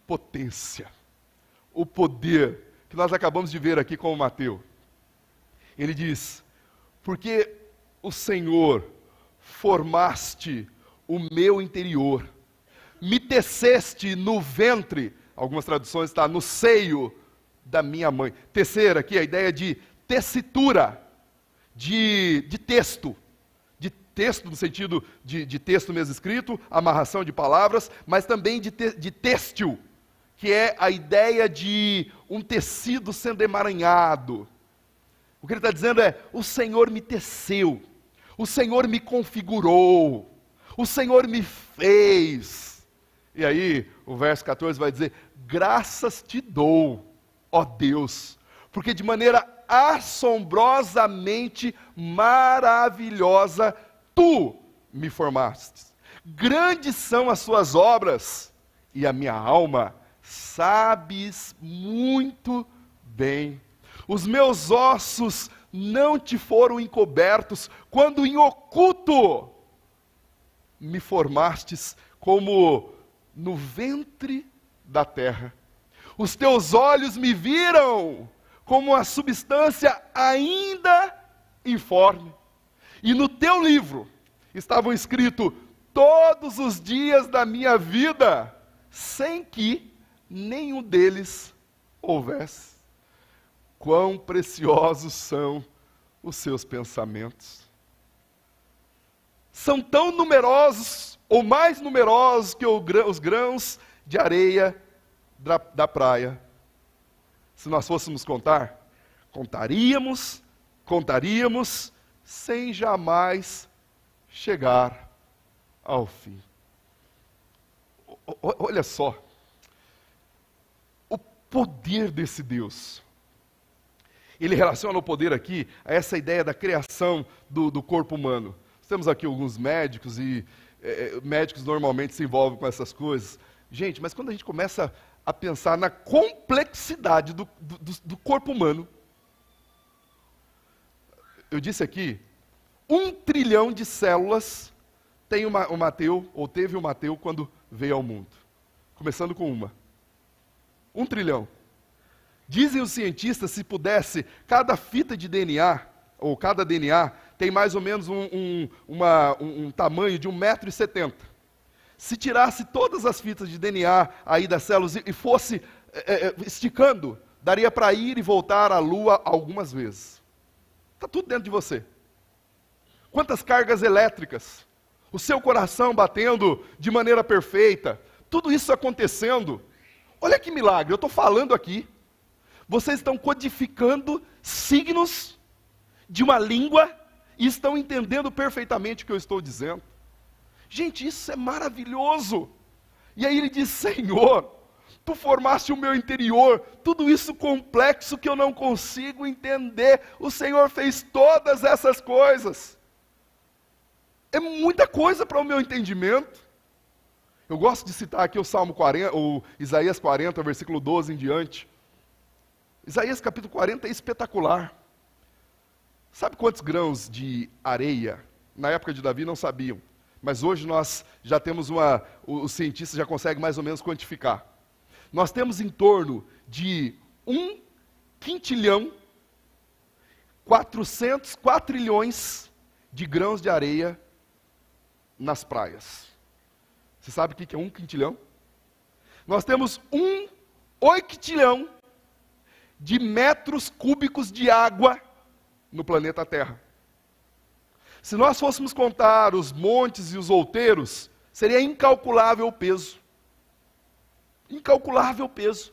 onipotência, o poder que nós acabamos de ver aqui com o Mateus. Ele diz: porque o Senhor formaste o meu interior, me teceste no ventre, algumas traduções está no seio da minha mãe. Tecer aqui, a ideia de tessitura, de texto no sentido de texto mesmo escrito, amarração de palavras, mas também de têxtil, que é a ideia de um tecido sendo emaranhado. O que ele está dizendo é: o Senhor me teceu, o Senhor me configurou, o Senhor me fez. E aí, o verso 14 vai dizer: graças te dou, ó Deus, porque de maneira assombrosamente maravilhosa tu me formaste. Grandes são as suas obras, e a minha alma sabes muito bem. Os meus ossos não te foram encobertos, quando em oculto me formastes como no ventre da terra. Os teus olhos me viram como uma substância ainda informe. E no teu livro estavam escritos todos os dias da minha vida, sem que nenhum deles houvesse. Quão preciosos são os seus pensamentos. São tão numerosos, ou mais numerosos que os grãos de areia da praia. Se nós fôssemos contar, contaríamos, sem jamais chegar ao fim. Olha só, o poder desse Deus. Ele relaciona o poder aqui a essa ideia da criação do corpo humano. Temos aqui alguns médicos, e médicos normalmente se envolvem com essas coisas. Gente, mas quando a gente começa a pensar na complexidade do corpo humano, eu disse aqui, 1 trilhão de células teve o Mateu quando veio ao mundo. Começando com uma. 1 trilhão. Dizem os cientistas, se pudesse, cada fita de DNA, ou cada DNA, tem mais ou menos um tamanho de 1,70 m. Se tirasse todas as fitas de DNA aí das células e fosse esticando, daria para ir e voltar à Lua algumas vezes. Está tudo dentro de você. Quantas cargas elétricas, o seu coração batendo de maneira perfeita, tudo isso acontecendo. Olha que milagre, eu estou falando aqui. Vocês estão codificando signos de uma língua e estão entendendo perfeitamente o que eu estou dizendo. Gente, isso é maravilhoso. E aí ele diz: Senhor, tu formaste o meu interior, tudo isso complexo que eu não consigo entender, o Senhor fez todas essas coisas. É muita coisa para o meu entendimento. Eu gosto de citar aqui o Salmo 40, ou Isaías 40, versículo 12 em diante. Isaías capítulo 40 é espetacular. Sabe quantos grãos de areia, na época de Davi não sabiam, mas hoje nós já temos os cientistas já conseguem mais ou menos quantificar. Nós temos em torno de 1 quintilhão, 4 trilhões de grãos de areia nas praias. Você sabe o que é 1 quintilhão? Nós temos 1 oiquilhão de metros cúbicos de água no planeta Terra. Se nós fôssemos contar os montes e os outeiros, seria incalculável o peso. Incalculável o peso.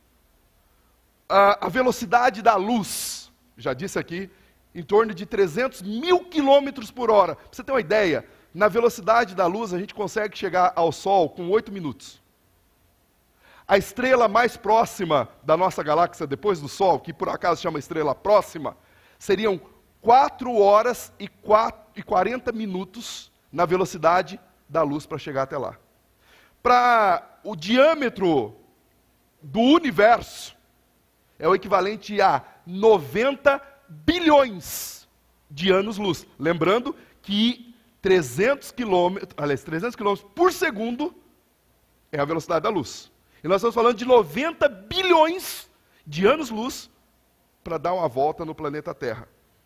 A velocidade da luz, já disse aqui, em torno de 300 mil quilômetros por hora. Para você ter uma ideia, na velocidade da luz a gente consegue chegar ao Sol com 8 minutos. A estrela mais próxima da nossa galáxia depois do Sol, que por acaso chama estrela próxima, seriam 4 horas e 40 minutos na velocidade da luz para chegar até lá. Para o diâmetro do universo, é o equivalente a 90 bilhões de anos-luz. Lembrando que 300 km por segundo é a velocidade da luz. E nós estamos falando de 90 bilhões de anos-luz para dar uma volta no planeta Terra.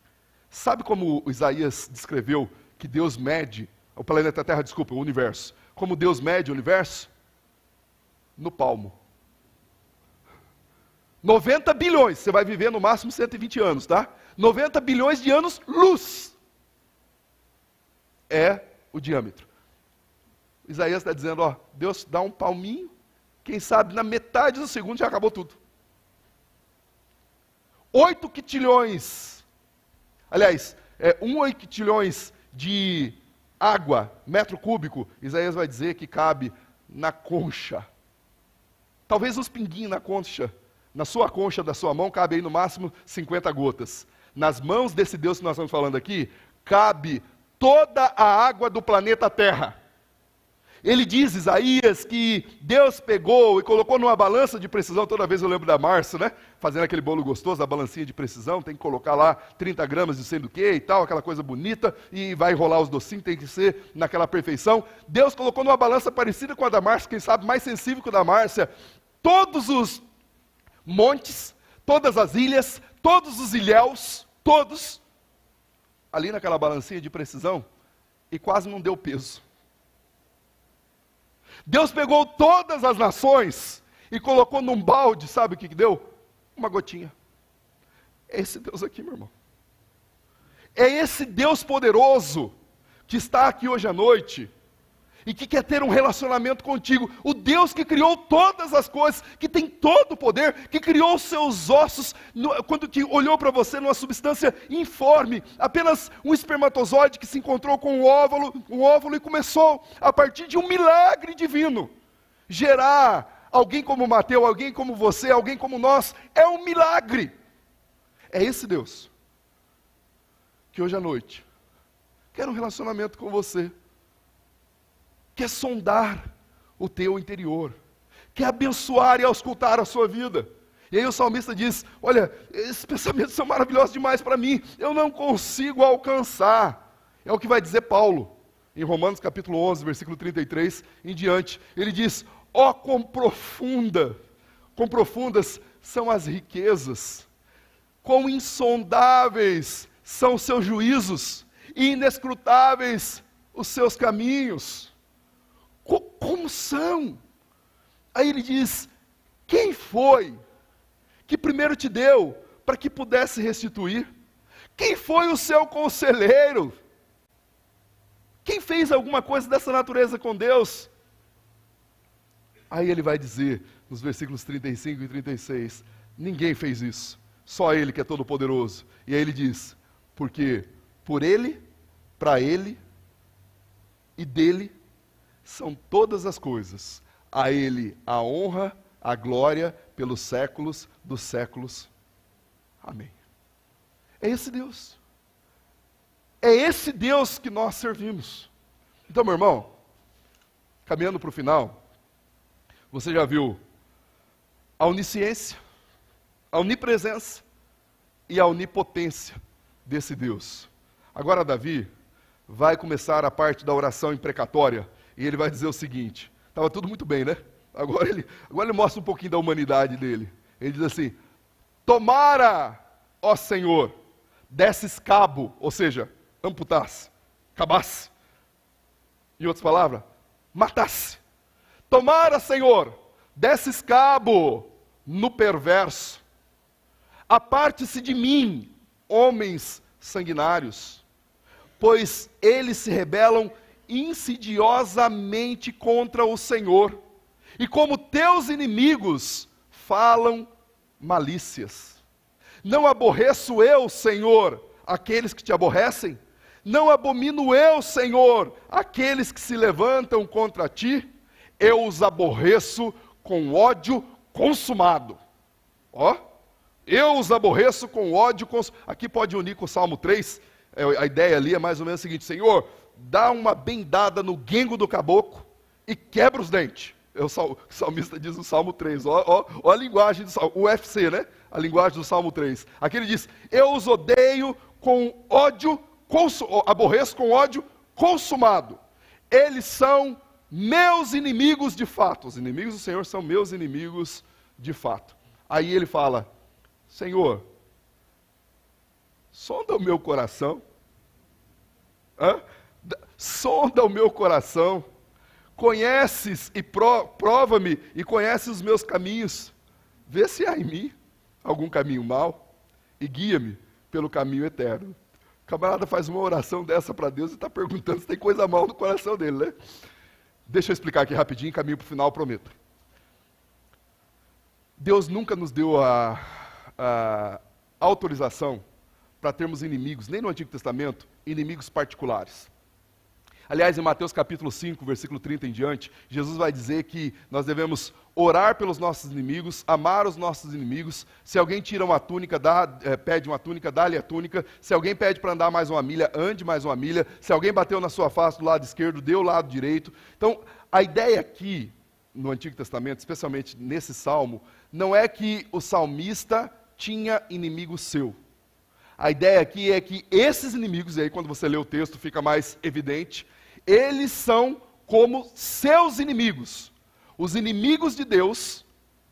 Sabe como Isaías descreveu que Deus mede, o planeta Terra, desculpa, o universo, como Deus mede o universo? No palmo. 90 bilhões, você vai viver no máximo 120 anos, tá? 90 bilhões de anos, luz. É o diâmetro. Isaías está dizendo, ó, Deus dá um palminho, quem sabe na metade do segundo já acabou tudo. 8 quintilhões, aliás, 1 quintilhões de água, metro cúbico, Isaías vai dizer que cabe na concha. Talvez uns pinguinhos na concha, na sua concha da sua mão, cabe aí no máximo 50 gotas. Nas mãos desse Deus que nós estamos falando aqui, cabe toda a água do planeta Terra. Ele diz, Isaías, que Deus pegou e colocou numa balança de precisão. Toda vez eu lembro da Márcia, né? Fazendo aquele bolo gostoso, da balancinha de precisão, tem que colocar lá 30 gramas de sei do que e tal, aquela coisa bonita, e vai enrolar os docinhos, tem que ser naquela perfeição. Deus colocou numa balança parecida com a da Márcia, quem sabe mais sensível que a da Márcia, todos os montes, todas as ilhas, todos os ilhéus, todos, ali naquela balancinha de precisão, e quase não deu peso. Deus pegou todas as nações e colocou num balde, sabe o que deu? Uma gotinha. É esse Deus aqui, meu irmão. É esse Deus poderoso que está aqui hoje à noite e que quer ter um relacionamento contigo. O Deus que criou todas as coisas, que tem todo o poder, que criou os seus ossos, quando que olhou para você numa substância informe, apenas um espermatozoide que se encontrou com um óvulo e começou, a partir de um milagre divino, gerar alguém como Mateus, alguém como você, alguém como nós. É um milagre. É esse Deus que hoje à noite quer um relacionamento com você, quer sondar o teu interior, quer abençoar e auscultar a sua vida. E aí o salmista diz, olha, esses pensamentos são maravilhosos demais para mim, eu não consigo alcançar. É o que vai dizer Paulo, em Romanos capítulo 11, versículo 33 em diante. Ele diz, ó, quão profundas são as riquezas, quão insondáveis são os seus juízos, e inescrutáveis os seus caminhos. Como são? Aí ele diz, quem foi que primeiro te deu para que pudesse restituir? Quem foi o seu conselheiro? Quem fez alguma coisa dessa natureza com Deus? Aí ele vai dizer, nos versículos 35 e 36, ninguém fez isso, só Ele que é todo poderoso. E aí ele diz, porque por Ele, para Ele e dele são todas as coisas, a Ele a honra, a glória, pelos séculos dos séculos. Amém. É esse Deus. É esse Deus que nós servimos. Então, meu irmão, caminhando para o final, você já viu a onisciência, a onipresença e a onipotência desse Deus. Agora Davi vai começar a parte da oração imprecatória, e ele vai dizer o seguinte, estava tudo muito bem, né? Agora ele mostra um pouquinho da humanidade dele. Ele diz assim, tomara, ó Senhor, desses cabo, ou seja, amputasse, acabasse. Em outras palavras, matasse. Tomara, Senhor, desses cabo no perverso. Aparte-se de mim, homens sanguinários, pois eles se rebelam insidiosamente contra o Senhor, e como teus inimigos falam malícias. Não aborreço eu, Senhor, aqueles que te aborrecem? Não abomino eu, Senhor, aqueles que se levantam contra ti? Eu os aborreço com ódio consumado. Ó, eu os aborreço com ódio consumado. Aqui pode unir com o Salmo 3, a ideia ali é mais ou menos a seguinte, Senhor, dá uma bendada no guengo do caboclo e quebra os dentes. O salmista diz no Salmo 3, ó a linguagem do Salmo, o UFC, né? A linguagem do Salmo 3. Aqui ele diz, eu os odeio com ódio, aborreço com ódio consumado. Eles são meus inimigos de fato. Os inimigos do Senhor são meus inimigos de fato. Aí ele fala, Senhor, sonda o meu coração. Sonda o meu coração. Conheces e prova-me e conheces os meus caminhos. Vê se há em mim algum caminho mau e guia-me pelo caminho eterno. O camarada faz uma oração dessa para Deus e está perguntando se tem coisa mal no coração dele, né? Deixa eu explicar aqui rapidinho, caminho para o final, prometo. Deus nunca nos deu a autorização para termos inimigos, nem no Antigo Testamento, inimigos particulares. Aliás, em Mateus capítulo 5, versículo 30 em diante, Jesus vai dizer que nós devemos orar pelos nossos inimigos, amar os nossos inimigos. Se alguém tira uma túnica, pede uma túnica, dá-lhe a túnica. Se alguém pede para andar mais uma milha, ande mais uma milha. Se alguém bateu na sua face do lado esquerdo, dê o lado direito. Então, a ideia aqui, no Antigo Testamento, especialmente nesse salmo, não é que o salmista tinha inimigo seu. A ideia aqui é que esses inimigos, e aí quando você lê o texto fica mais evidente, eles são como seus inimigos. Os inimigos de Deus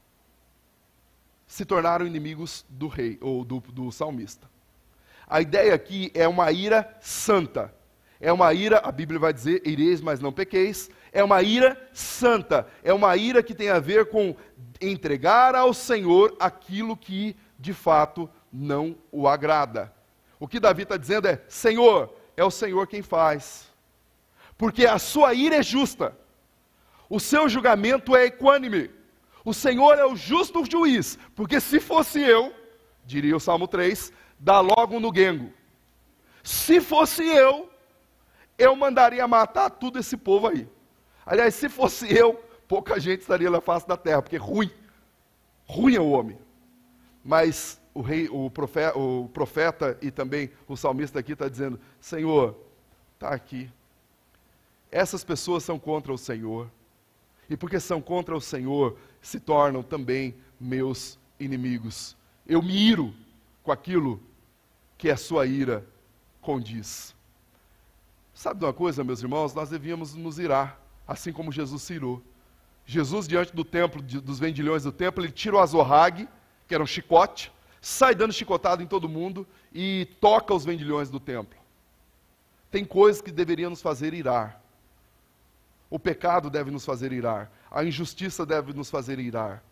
se tornaram inimigos do rei, ou do salmista. A ideia aqui é uma ira santa. É uma ira, a Bíblia vai dizer, ireis, mas não pequeis. É uma ira santa. É uma ira que tem a ver com entregar ao Senhor aquilo que, de fato, não o agrada. O que Davi está dizendo é, Senhor, é o Senhor quem faz. Porque a sua ira é justa. O seu julgamento é equânime. O Senhor é o justo juiz. Porque se fosse eu, diria o Salmo 3, dá logo no guengo. Se fosse eu mandaria matar tudo esse povo aí. Aliás, se fosse eu, pouca gente estaria na face da terra, porque ruim é o homem. Mas o profeta e também o salmista aqui está dizendo, Senhor, está aqui. Essas pessoas são contra o Senhor. E porque são contra o Senhor, se tornam também meus inimigos. Eu me iro com aquilo que a sua ira condiz. Sabe de uma coisa, meus irmãos? Nós devíamos nos irar, assim como Jesus se irou. Jesus, diante do templo, dos vendilhões do templo, ele tira o azorrague, que era um chicote, sai dando chicotada em todo mundo e toca os vendilhões do templo. Tem coisas que deveriam nos fazer irar. O pecado deve nos fazer irar. A injustiça deve nos fazer irar.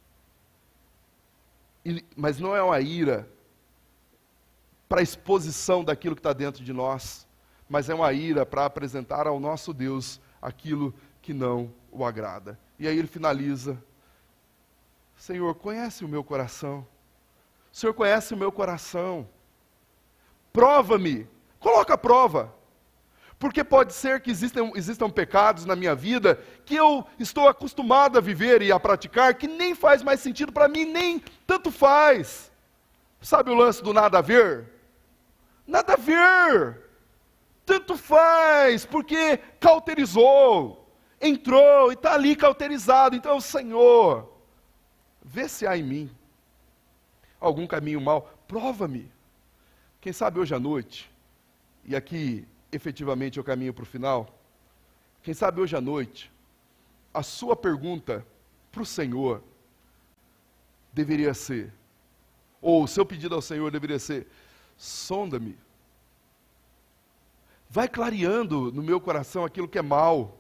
Mas não é uma ira para exposição daquilo que está dentro de nós, mas é uma ira para apresentar ao nosso Deus aquilo que não o agrada. E aí ele finaliza, Senhor, conhece o meu coração. O Senhor conhece o meu coração. Prova-me, coloca a prova. Porque pode ser que existam pecados na minha vida que eu estou acostumado a viver e a praticar, que nem faz mais sentido para mim, nem tanto faz. Sabe o lance do nada a ver? Nada a ver. Tanto faz, porque cauterizou, entrou e está ali cauterizado. Então, Senhor, vê se há em mim algum caminho mau, prova-me. Quem sabe hoje à noite, e aqui efetivamente eu caminho para o final, quem sabe hoje à noite, a sua pergunta para o Senhor deveria ser, ou o seu pedido ao Senhor deveria ser, sonda-me, vai clareando no meu coração aquilo que é mal.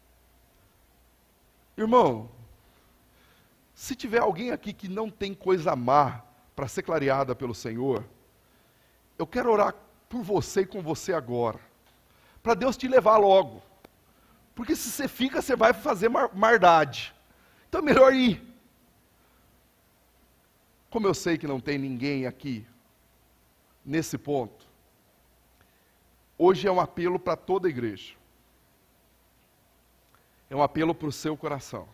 Irmão, se tiver alguém aqui que não tem coisa má para ser clareada pelo Senhor, eu quero orar por você e com você agora, para Deus te levar logo, porque se você fica, você vai fazer maldade, então é melhor ir. Como eu sei que não tem ninguém aqui, nesse ponto, hoje é um apelo para toda a igreja, é um apelo para o seu coração,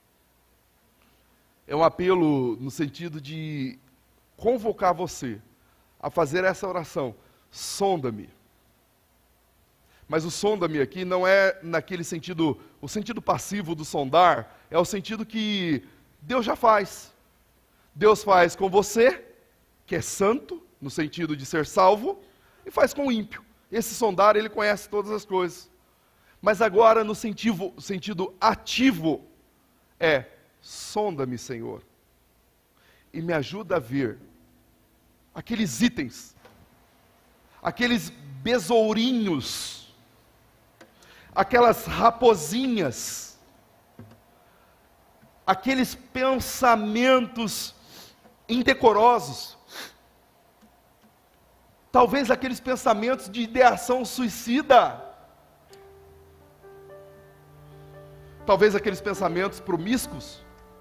é um apelo no sentido de convocar você a fazer essa oração, sonda-me. Mas o sonda-me aqui não é naquele sentido, o sentido passivo do sondar, é o sentido que Deus já faz. Deus faz com você, que é santo, no sentido de ser salvo, e faz com o ímpio. Esse sondar, ele conhece todas as coisas. Mas agora, no sentido ativo, é, sonda-me, Senhor, e me ajuda a ver aqueles itens aqueles besourinhos, aquelas raposinhas, aqueles pensamentos indecorosos, talvez aqueles pensamentos de ideação suicida, talvez aqueles pensamentos promíscuos,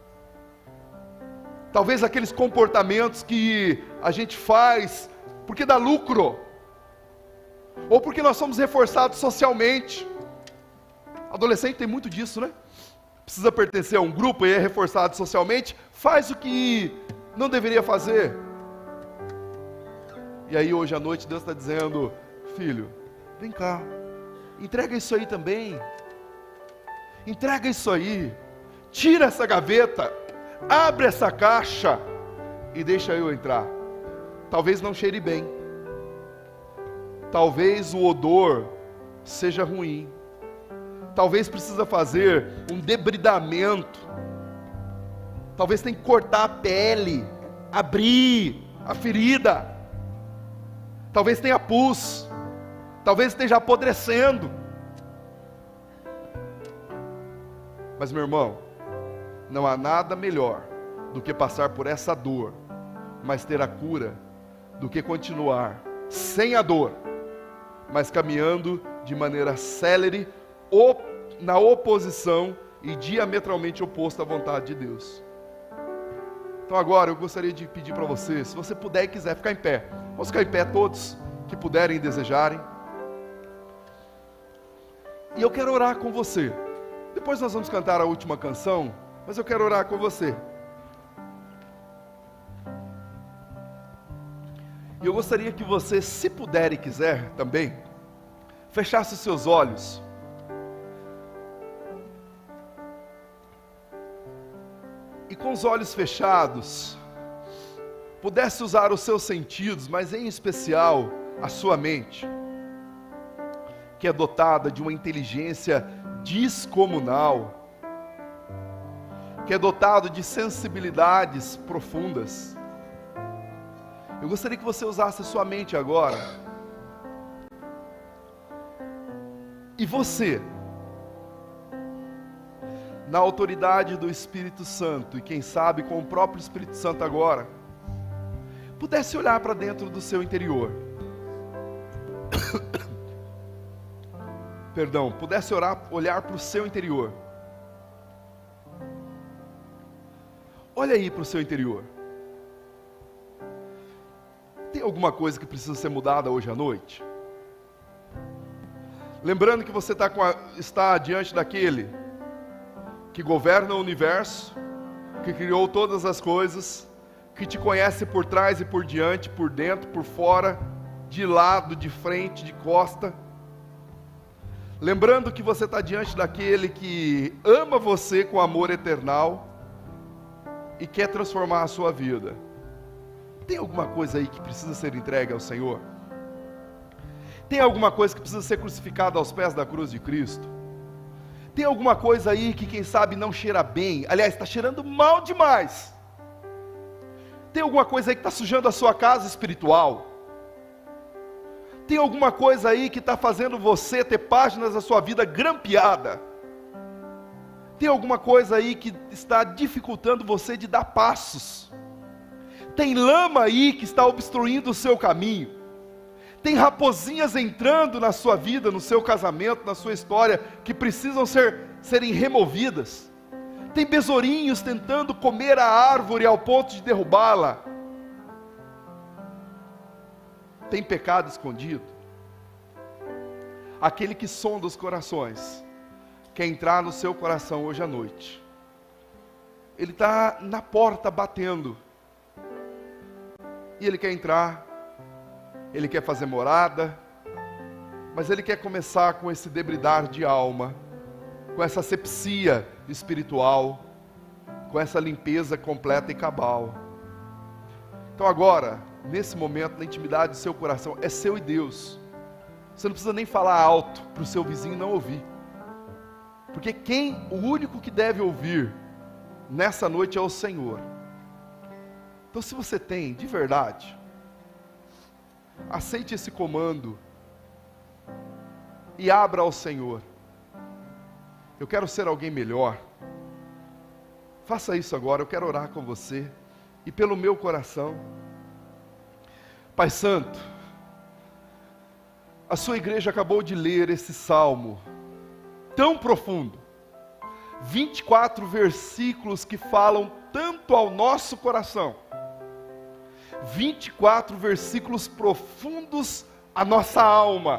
talvez aqueles comportamentos que a gente faz porque dá lucro, ou porque nós somos reforçados socialmente. Adolescente tem muito disso, né? Precisa pertencer a um grupo e é reforçado socialmente, faz o que não deveria fazer. E aí hoje à noite Deus está dizendo: filho, vem cá, entrega isso aí também, entrega isso aí, tira essa gaveta, abre essa caixa e deixa eu entrar. Talvez não cheire bem, talvez o odor seja ruim, talvez precisa fazer um debridamento, talvez tem que cortar a pele, abrir a ferida, talvez tenha pus, talvez esteja apodrecendo. Mas meu irmão, não há nada melhor do que passar por essa dor, mas ter a cura, do que continuar sem a dor, mas caminhando de maneira célere, na oposição e diametralmente oposta à vontade de Deus. Então agora eu gostaria de pedir para você, se você puder e quiser ficar em pé, vamos ficar em pé todos que puderem e desejarem. E eu quero orar com você. Depois nós vamos cantar a última canção, mas eu quero orar com você. E eu gostaria que você, se puder e quiser também, fechasse os seus olhos. E com os olhos fechados, pudesse usar os seus sentidos, mas em especial a sua mente, que é dotada de uma inteligência descomunal, que é dotado de sensibilidades profundas. Eu gostaria que você usasse a sua mente agora. E você, na autoridade do Espírito Santo, e quem sabe com o próprio Espírito Santo agora, pudesse olhar para dentro do seu interior. Perdão, pudesse olhar para o seu interior. Olha aí para o seu interior. Tem alguma coisa que precisa ser mudada hoje à noite? Lembrando que você está diante daquele que governa o universo, que criou todas as coisas, que te conhece por trás e por diante, por dentro, por fora, de lado, de frente, de costa. Lembrando que você está diante daquele que ama você com amor eternal e quer transformar a sua vida. Tem alguma coisa aí que precisa ser entregue ao Senhor? Tem alguma coisa que precisa ser crucificada aos pés da cruz de Cristo? Tem alguma coisa aí que quem sabe não cheira bem, aliás, está cheirando mal demais? Tem alguma coisa aí que está sujando a sua casa espiritual? Tem alguma coisa aí que está fazendo você ter páginas da sua vida grampeada? Tem alguma coisa aí que está dificultando você de dar passos? Tem lama aí que está obstruindo o seu caminho? Tem raposinhas entrando na sua vida, no seu casamento, na sua história, que precisam serem removidas? Tem besourinhos tentando comer a árvore ao ponto de derrubá-la? Tem pecado escondido? Aquele que sonda os corações quer entrar no seu coração hoje à noite. Ele está na porta batendo. E ele quer entrar, ele quer fazer morada, mas ele quer começar com esse debridar de alma, com essa asepsia espiritual, com essa limpeza completa e cabal. Então agora, nesse momento, na intimidade do seu coração, é seu e Deus. Você não precisa nem falar alto para o seu vizinho não ouvir, porque o único que deve ouvir nessa noite é o Senhor. Então se você tem, de verdade, aceite esse comando e abra ao Senhor. Eu quero ser alguém melhor. Faça isso agora, eu quero orar com você e pelo meu coração. Pai Santo, a sua igreja acabou de ler esse salmo tão profundo, 24 versículos que falam tanto ao nosso coração, 24 versículos profundos à nossa alma.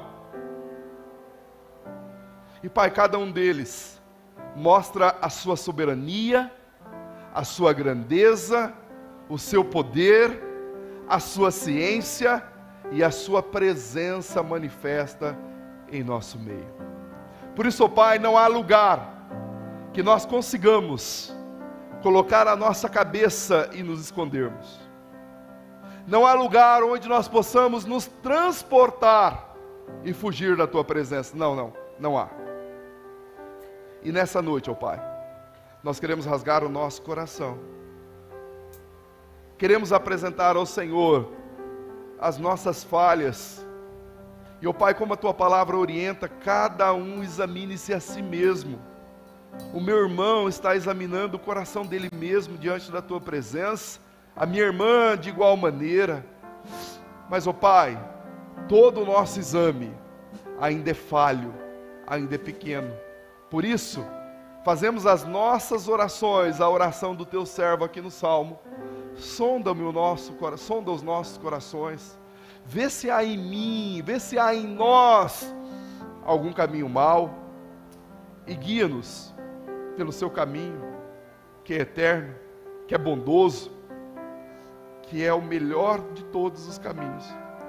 E Pai, cada um deles mostra a sua soberania, a sua grandeza, o seu poder, a sua ciência e a sua presença manifesta em nosso meio. Por isso, ó Pai, não há lugar que nós consigamos colocar a nossa cabeça e nos escondermos. Não há lugar onde nós possamos nos transportar e fugir da Tua presença. Não há. E nessa noite, ó Pai, nós queremos rasgar o nosso coração. Queremos apresentar ao Senhor as nossas falhas. E, ó Pai, como a Tua palavra orienta, cada um examine-se a si mesmo. O meu irmão está examinando o coração dele mesmo diante da Tua presença. A minha irmã de igual maneira. Mas, ó Pai, todo o nosso exame ainda é falho, ainda é pequeno. Por isso, fazemos as nossas orações, a oração do Teu servo aqui no Salmo. Sonda os nossos corações. Vê se há em mim, vê se há em nós algum caminho mau. E guia-nos pelo Seu caminho, que é eterno, que é bondoso, que é o melhor de todos os caminhos.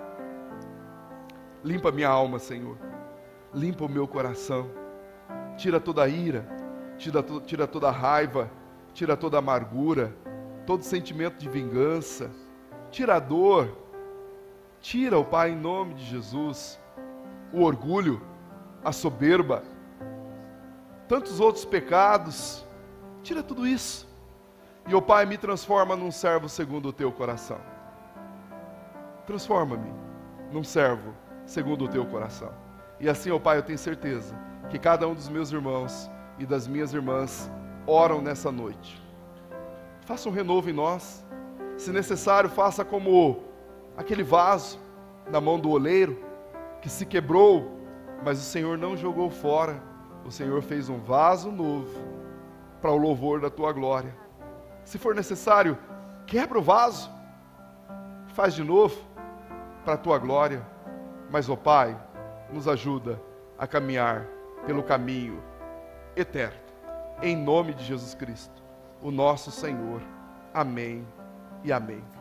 Limpa minha alma, Senhor. Limpa o meu coração. Tira toda a ira, tira toda a raiva, tira toda a amargura, todo sentimento de vingança, tira a dor, tira, ó Pai, em nome de Jesus, o orgulho, a soberba, tantos outros pecados, tira tudo isso. E, ó Pai, me transforma num servo segundo o Teu coração. Transforma-me num servo segundo o Teu coração. E assim, ó Pai, eu tenho certeza que cada um dos meus irmãos e das minhas irmãs oram nessa noite. Faça um renovo em nós. Se necessário, faça como aquele vaso na mão do oleiro, que se quebrou, mas o Senhor não jogou fora. O Senhor fez um vaso novo para o louvor da Tua glória. Se for necessário, quebra o vaso, faz de novo para a Tua glória. Mas, ó Pai, nos ajuda a caminhar pelo caminho eterno. Em nome de Jesus Cristo, o nosso Senhor. Amém e amém.